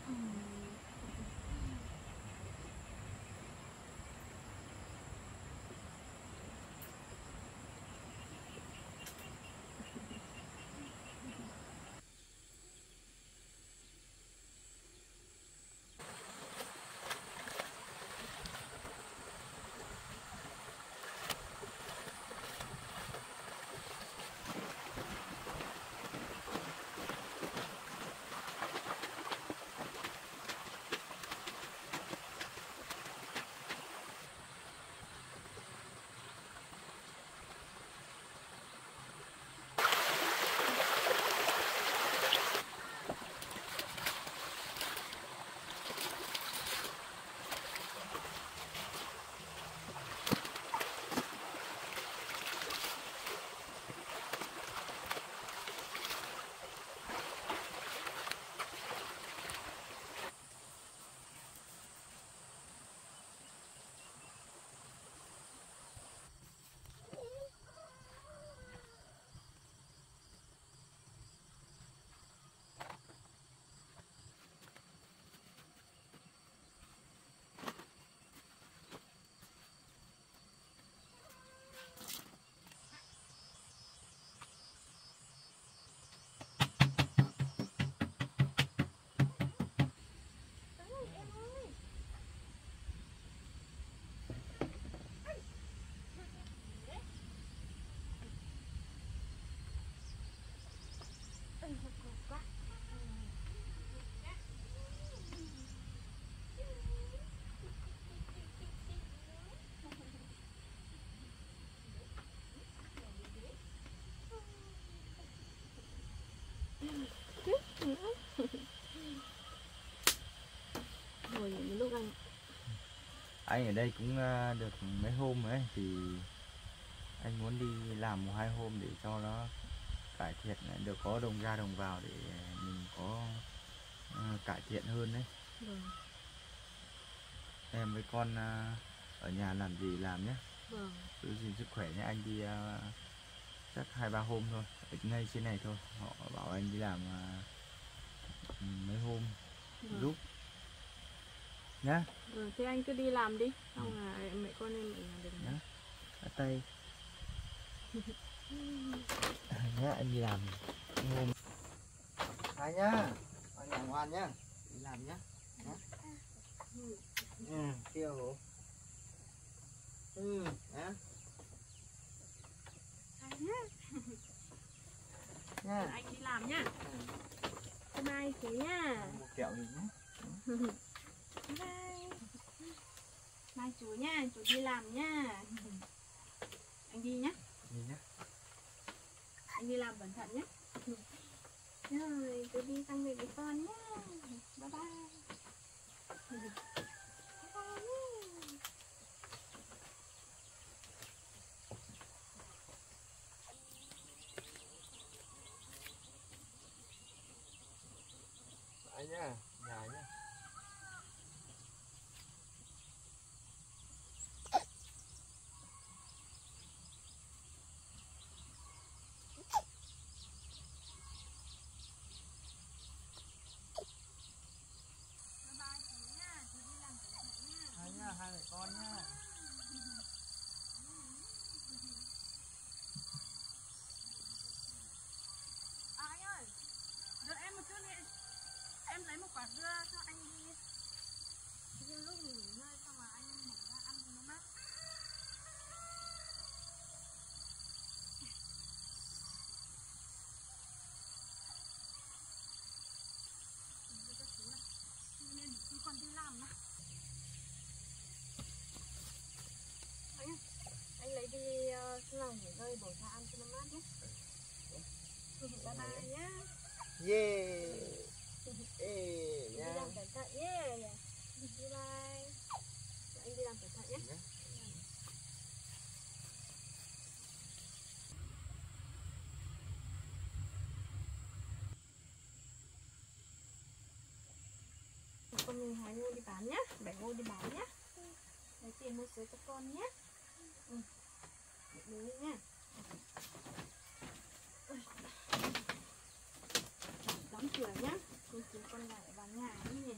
Ngồi những lúc anh. Anh ở đây cũng được mấy hôm ấy thì anh muốn đi làm một hai hôm để cho nó cải thiện, được có đồng ra đồng vào để mình có uh, cải thiện hơn đấy. Vâng. Em với con uh, ở nhà làm gì làm nhé. Vâng. Giữ gìn sức khỏe nhé. Anh đi uh, chắc hai ba hôm thôi, ở ngay trên này thôi. Họ bảo anh đi làm uh, mấy hôm. Vâng. Giúp nhá. Vâng, thế anh cứ đi làm đi, xong là mẹ con em ở nhà được nhá. Ở tay. Nhá, anh đi làm hôm. Hai nhá, anh làm ngoan nhá, đi làm nhá. Nhá. Ừ, kêu. Ừ, hả? Anh nhá. Nha. Anh đi làm nhá. Bye bye chú nhá. Một kẹo gì nhé. Bye bye. Bye chú nha, chú đi làm nha. Anh đi nhá. Gì nhé? Anh đi làm cẩn thận nhé. Rồi, tôi đi sang về với con nhé. Bye bye. Bye bye nhé. Anh nhá, nhà nhá. Hai nha, hai mẹ con nha. À, anh ơi, đợi em một chút đi. Em lấy một quả dưa cho anh đi. Dưa lúc nghỉ ngơi xong rồi anh mở ra ăn cho nó mát. Đưa cho chú này. Nên chú còn đi làm nữa. Anh ơi, anh lấy đi uh, xuống lầu nghỉ ngơi đổ ra ăn cho nó mát nhé. Bye bye nhá. Yeah. Ê Đi nha. làm cẩn thận nhé. Bye bye. Anh đi làm cẩn thận nhé. Nhé. Con mình hái ngô đi bán nhá, bẻ ngô đi bán nhá. Lấy tiền mua sữa cho con nhé. Ừ. Đúng nhá. Đóng cửa nhá. Con chú con lại bán nhà đi nhỉ.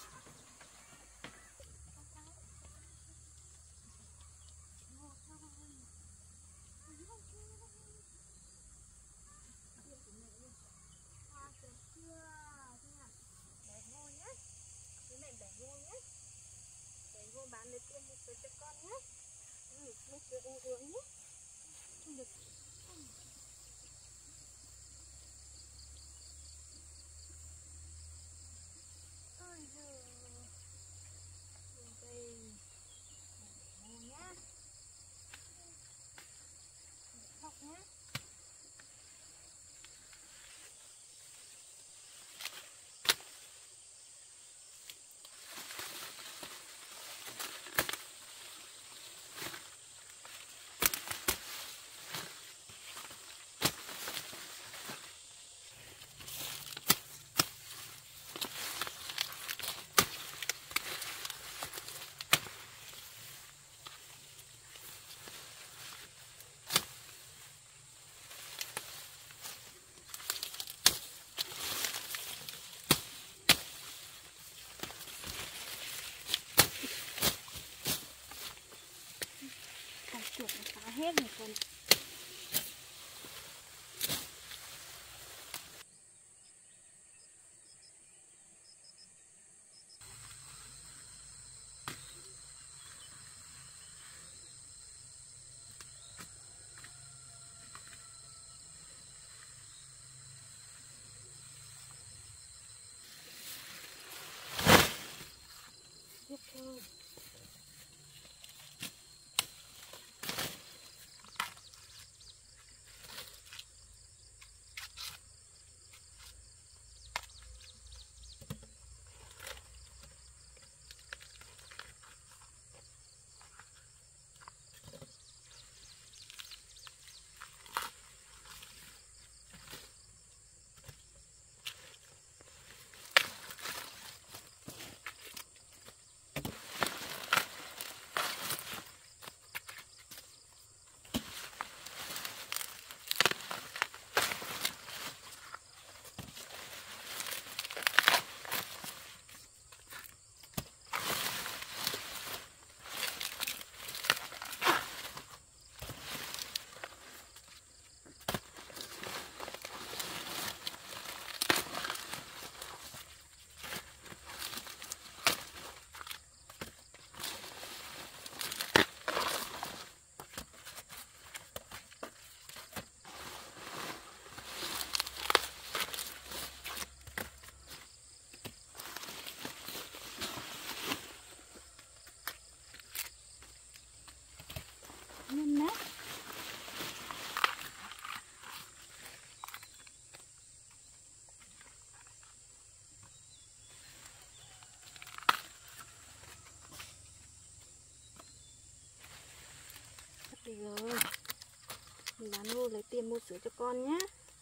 Bán lấy tiền mua sữa cho con nhé. Ừ, mua sữa uống uống nhé. Không được. Ôi giời. Đây. Mua nhá. Học nhá. Chuột nó phá hết rồi con. Tiếp thôi. Nhanh nát. Được rồi. Mình bán mua lấy tiền mua sữa cho con nhé.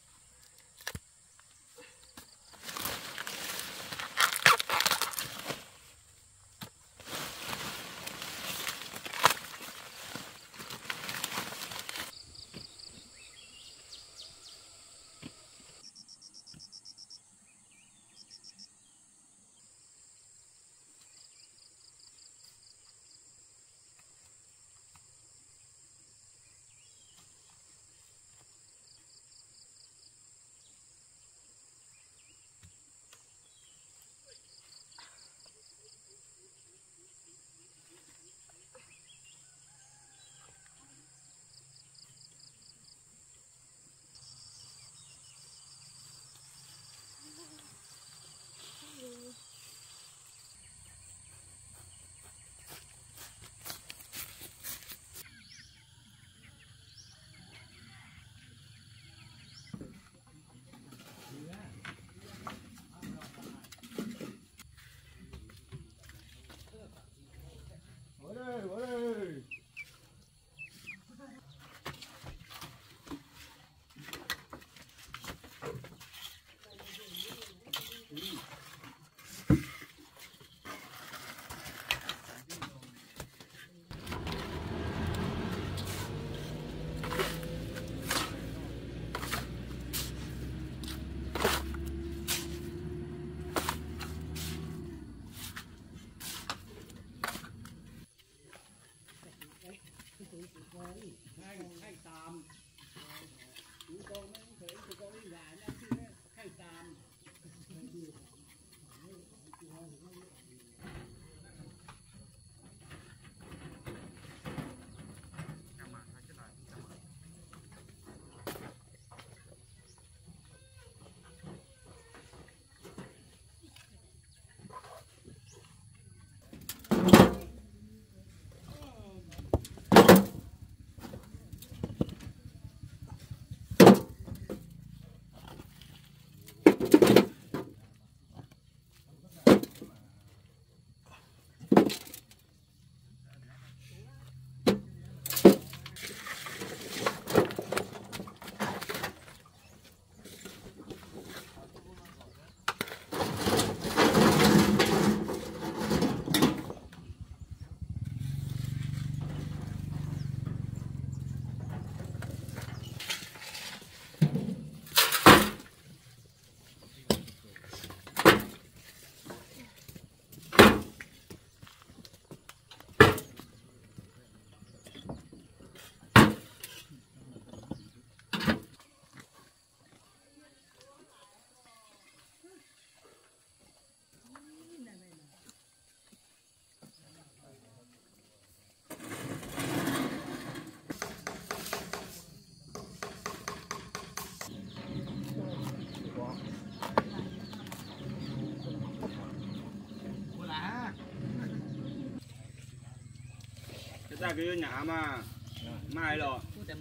Ra cái nhà mà mai rồi.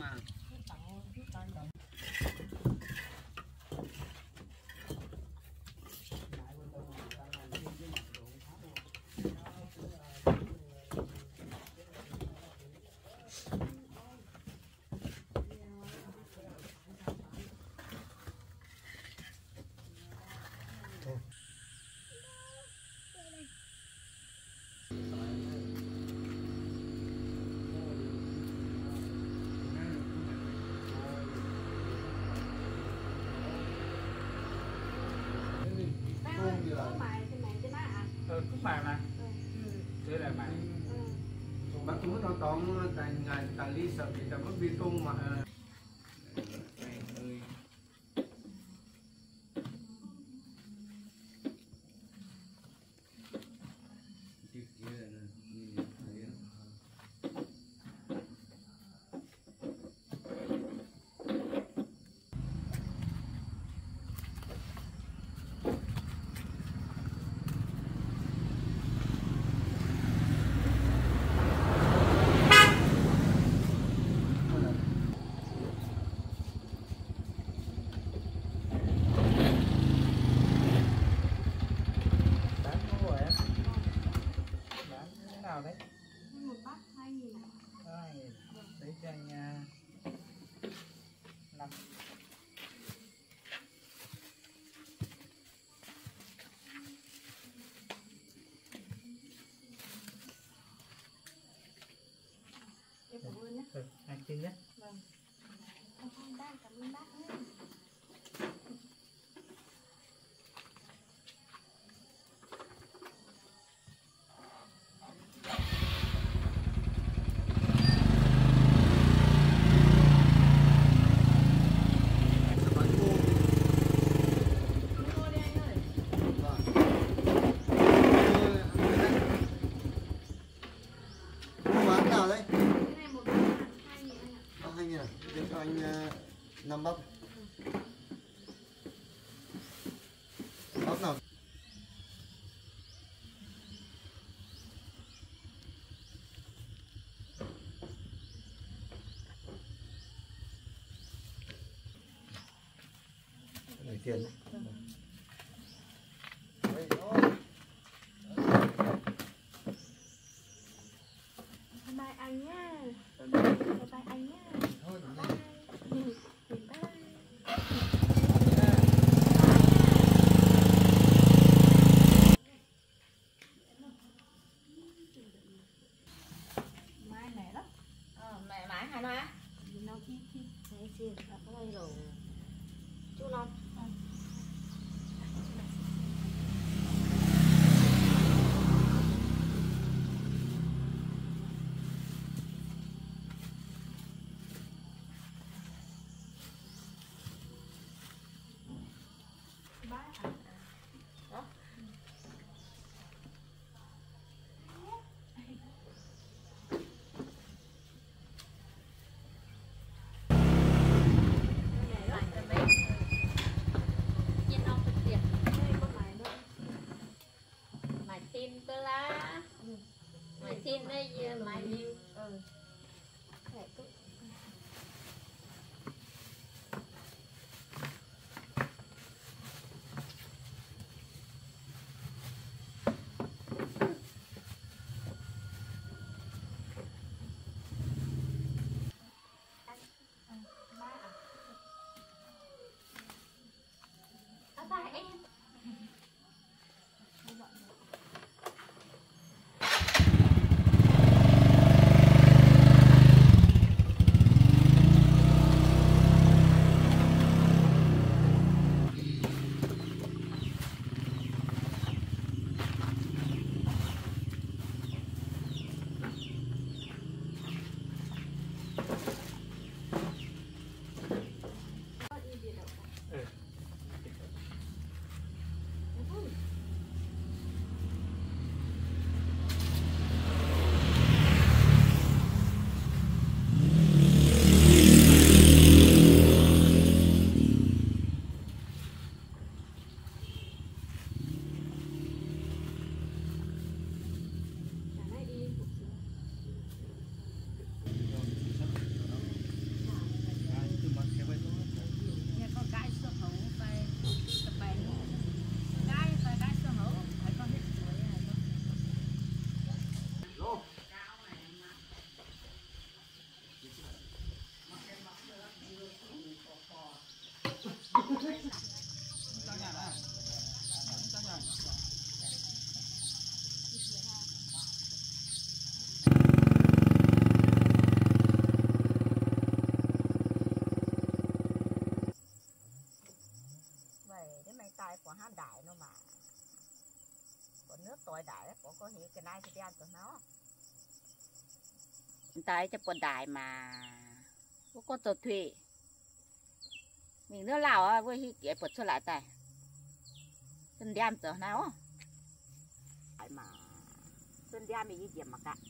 Cúc bài mà. Thế là mày. Bác chúng nó tóm tại ngày tại ly sợ thì ta mất bê tông mà. anh năm Em cảm ơn nhé. ừ, anh xin nhé. Vâng. Không không bác, cảm ơn bác nhé. Mua đi anh ơi. Bán nào đấy? Cái này một bát hai nghìn anh ạ. Có hai nghìn à? Để cho anh uh, năm bắp. Bắp nào? Lấy tiền đấy. Đây, thôi. Bye bye anh nhá. Bye bye, bye bye anh nhá. Thôi, Bye. Ừ, bye. Mai mẹ đó. Ờ, mẹ mãi hả nó? Nó chi chi. Thế chi, ở đây rồi. Chú non. Bye anh. Đó. Lại cho bé. Nhìn non thật tiền. Đây có mày đâu. Mày tin cơ lá. Mày tin đây giờ mày yêu. Ừ. Để tôi. À, ba em. Nhà con cái sơ hấu phải tập bài nữa. Cái phải cái sơ hấu phải con hết tuổi này con. Vậy đến mày tài của han đại nó mà. Còn nước tội đại của có hiểu cái này thì đi ăn tụi nó. Tại cho bọn đại mà có con tàu thủy mình nước lào á với hi kia bật cho lại tại chân đem tờ nào tại mà chân đem mình đi điểm mà cả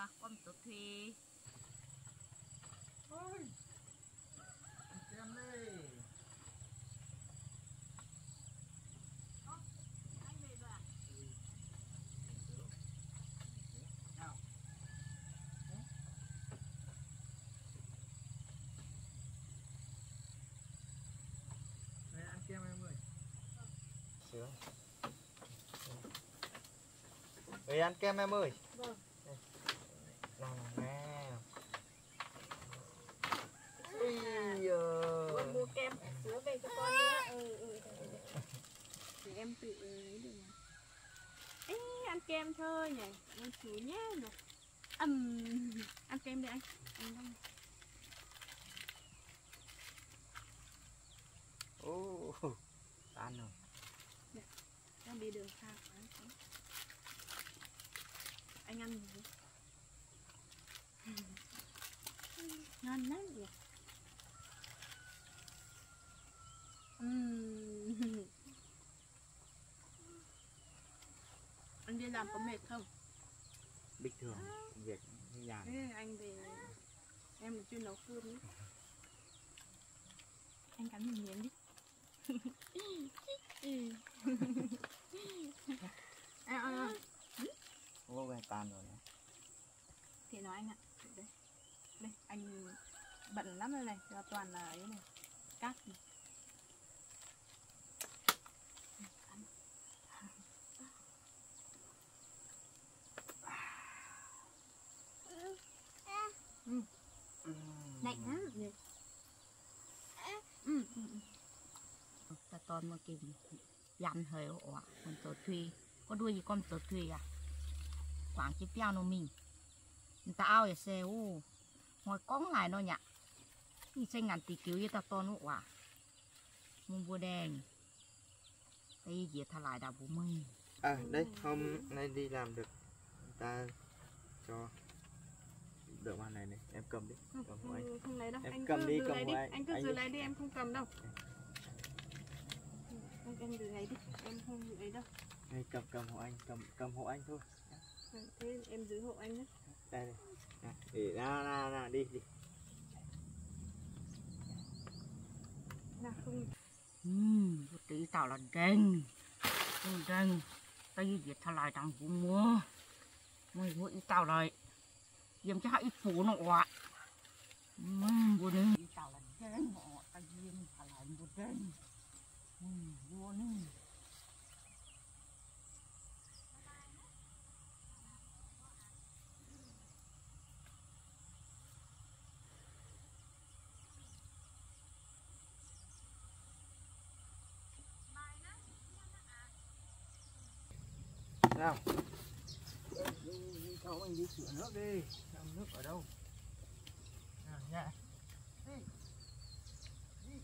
à con tổ thuê ôi ăn kem đây anh về rồi à? đây ăn kem em ơi sướng về ăn kem em ơi Vâng. nào nào nè ui giời. Con mua kem sữa về cho con nhé. Ừ, ừ, để em tự ấy được mà. Ê, ăn kem thôi nhỉ. Con chú nhé. Ừm, ăn kem đi anh. Anh đang... Ô ăn rồi Đang đi đường xa quá. Anh ăn gì? Ngon lắm nhỉ. Uhm. Anh đi làm có mệt không? bình thường việc nhàn Thế anh về em một chuyên nấu cơm nhé. Anh cắn một miếng đi. À, à, à. ô về tàn rồi này. Thì nói anh ạ. Đây. Đây, anh bận lắm đây này, cho toàn là ấy này. Cát này. Ừ. Lạnh lắm. Ừ. Ừ. ta toàn mà kìm dằn hơi ổ con tổ thuê có đuôi gì con tổ thuê à quảng chỉ piao nó mình người ta ao ya xe ô ngồi cong lại nó nhạ thì xanh ngàn tỷ cứu với ta to nó quả mông vua đen đây gì thà lại đào bố mây à đây hôm nay đi làm được người ta cho được bàn này này em cầm đi Không, cầm không, anh không lấy đâu. em Anh cầm cứ đi giữ cầm lấy đi. của anh Anh cứ anh giữ đi. lấy đi, em không cầm đâu. Anh em giữ lấy đi, em không giữ lấy đâu. Đây, cầm cầm hộ anh cầm cầm hộ anh thôi Thế em giữ hộ anh nhé. đây này à, để nào nào nào đi đi Nào không. ừm tí tao là đen đen đây gì thà lại đào bố mua mày mua ít tao lại yếm cho ít phố nó quả ừm bốนึงít tao là đen họ ta yếm thà lại bố đen ừm bốนึง nào đi, đi cháu anh đi sửa nước đi xem nước ở đâu nào nhẹ đi đi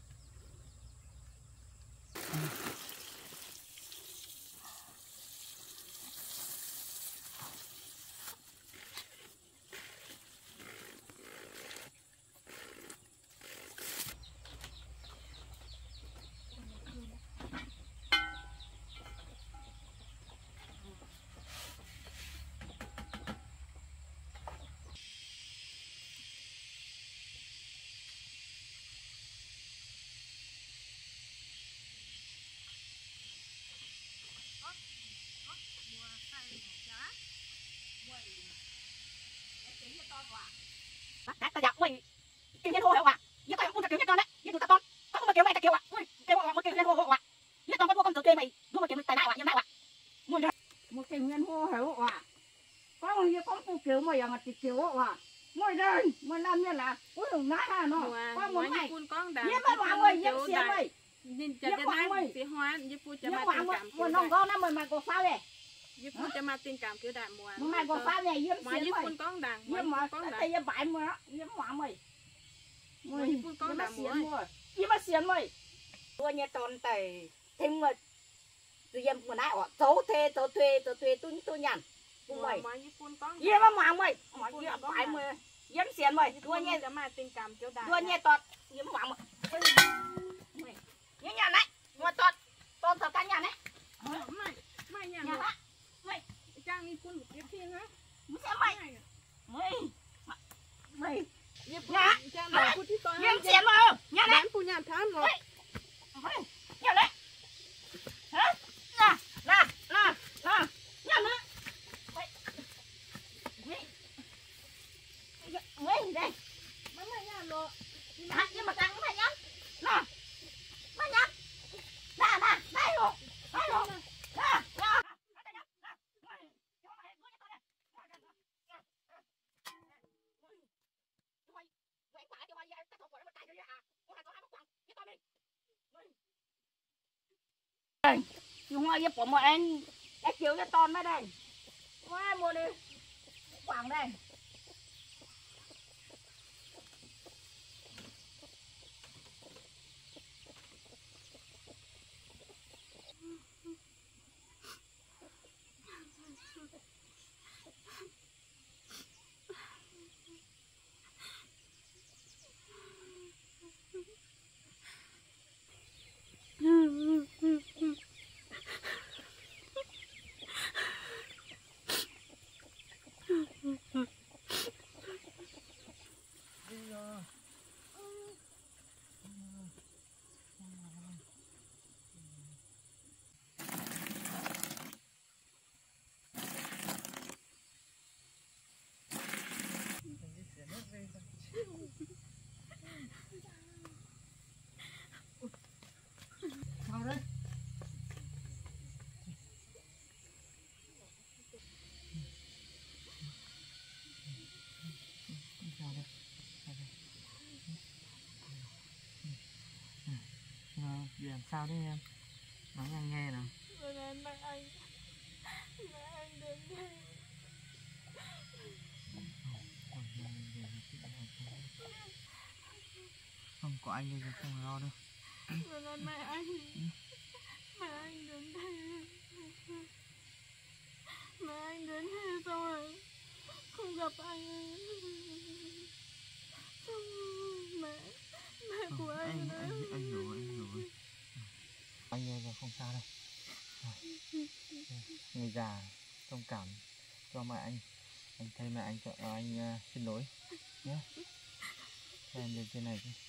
Đấy, ta giặc mày kêu nhân hô hậu à nhớ tao cũng ta kêu nhất con đấy nhớ tụi ta con tao không mà kêu mày ta kêu à ui kêu họ mà kêu nhân hô hậu à nhớ tao con con tự kêu mày đúng mà kêu tài nào à nhân nào à mua ra một kêu nhân hô hậu à có người như con phụ kêu mày à mà chỉ kêu hậu à mày đây mày làm như là ui đừng nát ha nó con muốn mày nhớ mày hoàng mày nhớ xiên mày Nhìn cho cái này phía hoa, giúp phu cho nhớ mà hoàng tình mày cảm một kiểu nòng đại. con nó mày mày có sao vậy Giúp phu cho mà tình cảm kiểu đại mùa. mày có sao vậy yếm Mà xiên giúp mày phu con đằng, mà yếm mà con đằng. tay yếm bãi mày đó yếm hoàng mày Mà giúp phu con đằng xiên mùa. mày yếm mà xiên mày tôi nhớ tròn tay thêm mà tôi yếm của nãy họ xấu thế tôi thuê tôi thuê tôi tôi nhằn cùng mày Mà giúp phu con yếm mà hoàng mày mà yếm bãi mày yếm xiên mày tôi nhớ cho mà tình cảm kiểu đại. tôi nhớ tọt yếm hoàng mày nhớ nhằn đấy mà tọt tọt thật cả nhằn đấy Mày, mày nhà nhằn nó. á Trang đi quân một cái thiên á. mới xem mày đây đây Má mày nhà lộ. Hả? Nhưng mà căng mày nhá. Nè. Mày nhá. Nè nè, đây rồi. Đây rồi. Nè, nè. Nhưng mà giúp của mọi anh đã chiếu cho con mới đây. Qua mua đi. Quảng đây. Sao đấy? Làm sao đấy em? Nói anh nghe nào. Rồi này mẹ anh. Mẹ anh đến đây. Không có anh đây không lo đâu. Rồi này mẹ anh. Mẹ anh đến đây. Mẹ anh đến đây xong rồi không gặp anh. Mẹ mẹ của anh, anh, đấy. anh, anh hiểu anh hiểu anh nghe là không sao đâu. Người già thông cảm cho mẹ anh, anh thay mẹ anh cho anh uh, xin lỗi nhé. Cho em lên trên này chứ.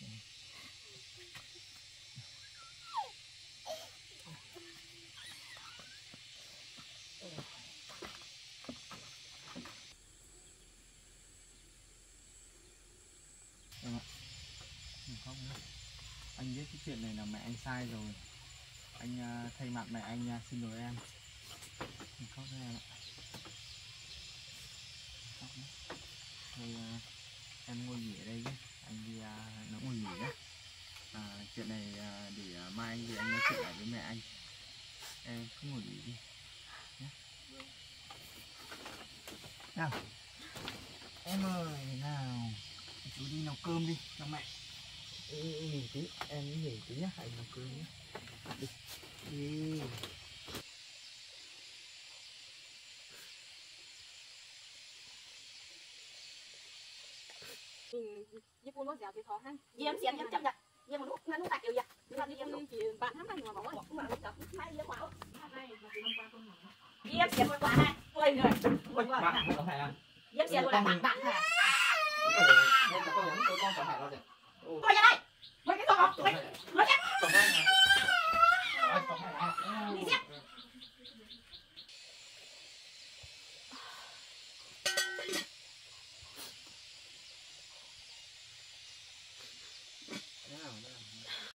Em ạ, đừng khóc nữa. Anh biết cái chuyện này là mẹ anh sai rồi. Anh uh, thay mặt mẹ anh uh, xin lỗi em. Đừng khóc nữa em ạ. Đừng khóc nữa. Thôi uh, em ngồi nghỉ ở đây nhé. Anh đi uh, nó ngồi nghỉ nhé. À, chuyện này uh, để uh, mai anh về anh nói chuyện lại với mẹ anh. Em cứ ngồi nghỉ đi nhé. Nào em ơi, nào chú đi nấu cơm đi cho mẹ. Ừ, nghỉ tí, em nghỉ tí nhá, hãy nấu cơm nhé. Đi. Đi. Giúp con có dạo thì khó ha. Diêm xiên em chấp nhận. Diêm lúc nó tại kiểu vậy. Nhưng mà Diêm chị bạn hắn này mà bỏ bỏ mà nó Hai diêm quả. này mà chị hôm qua con nói. Diêm xiên quả này. Ôi người. Ôi, bạn có phải à? Diêm xiên quả bạn bạn hả? Đây là con nhắn tôi con phải hại nó rồi. Coi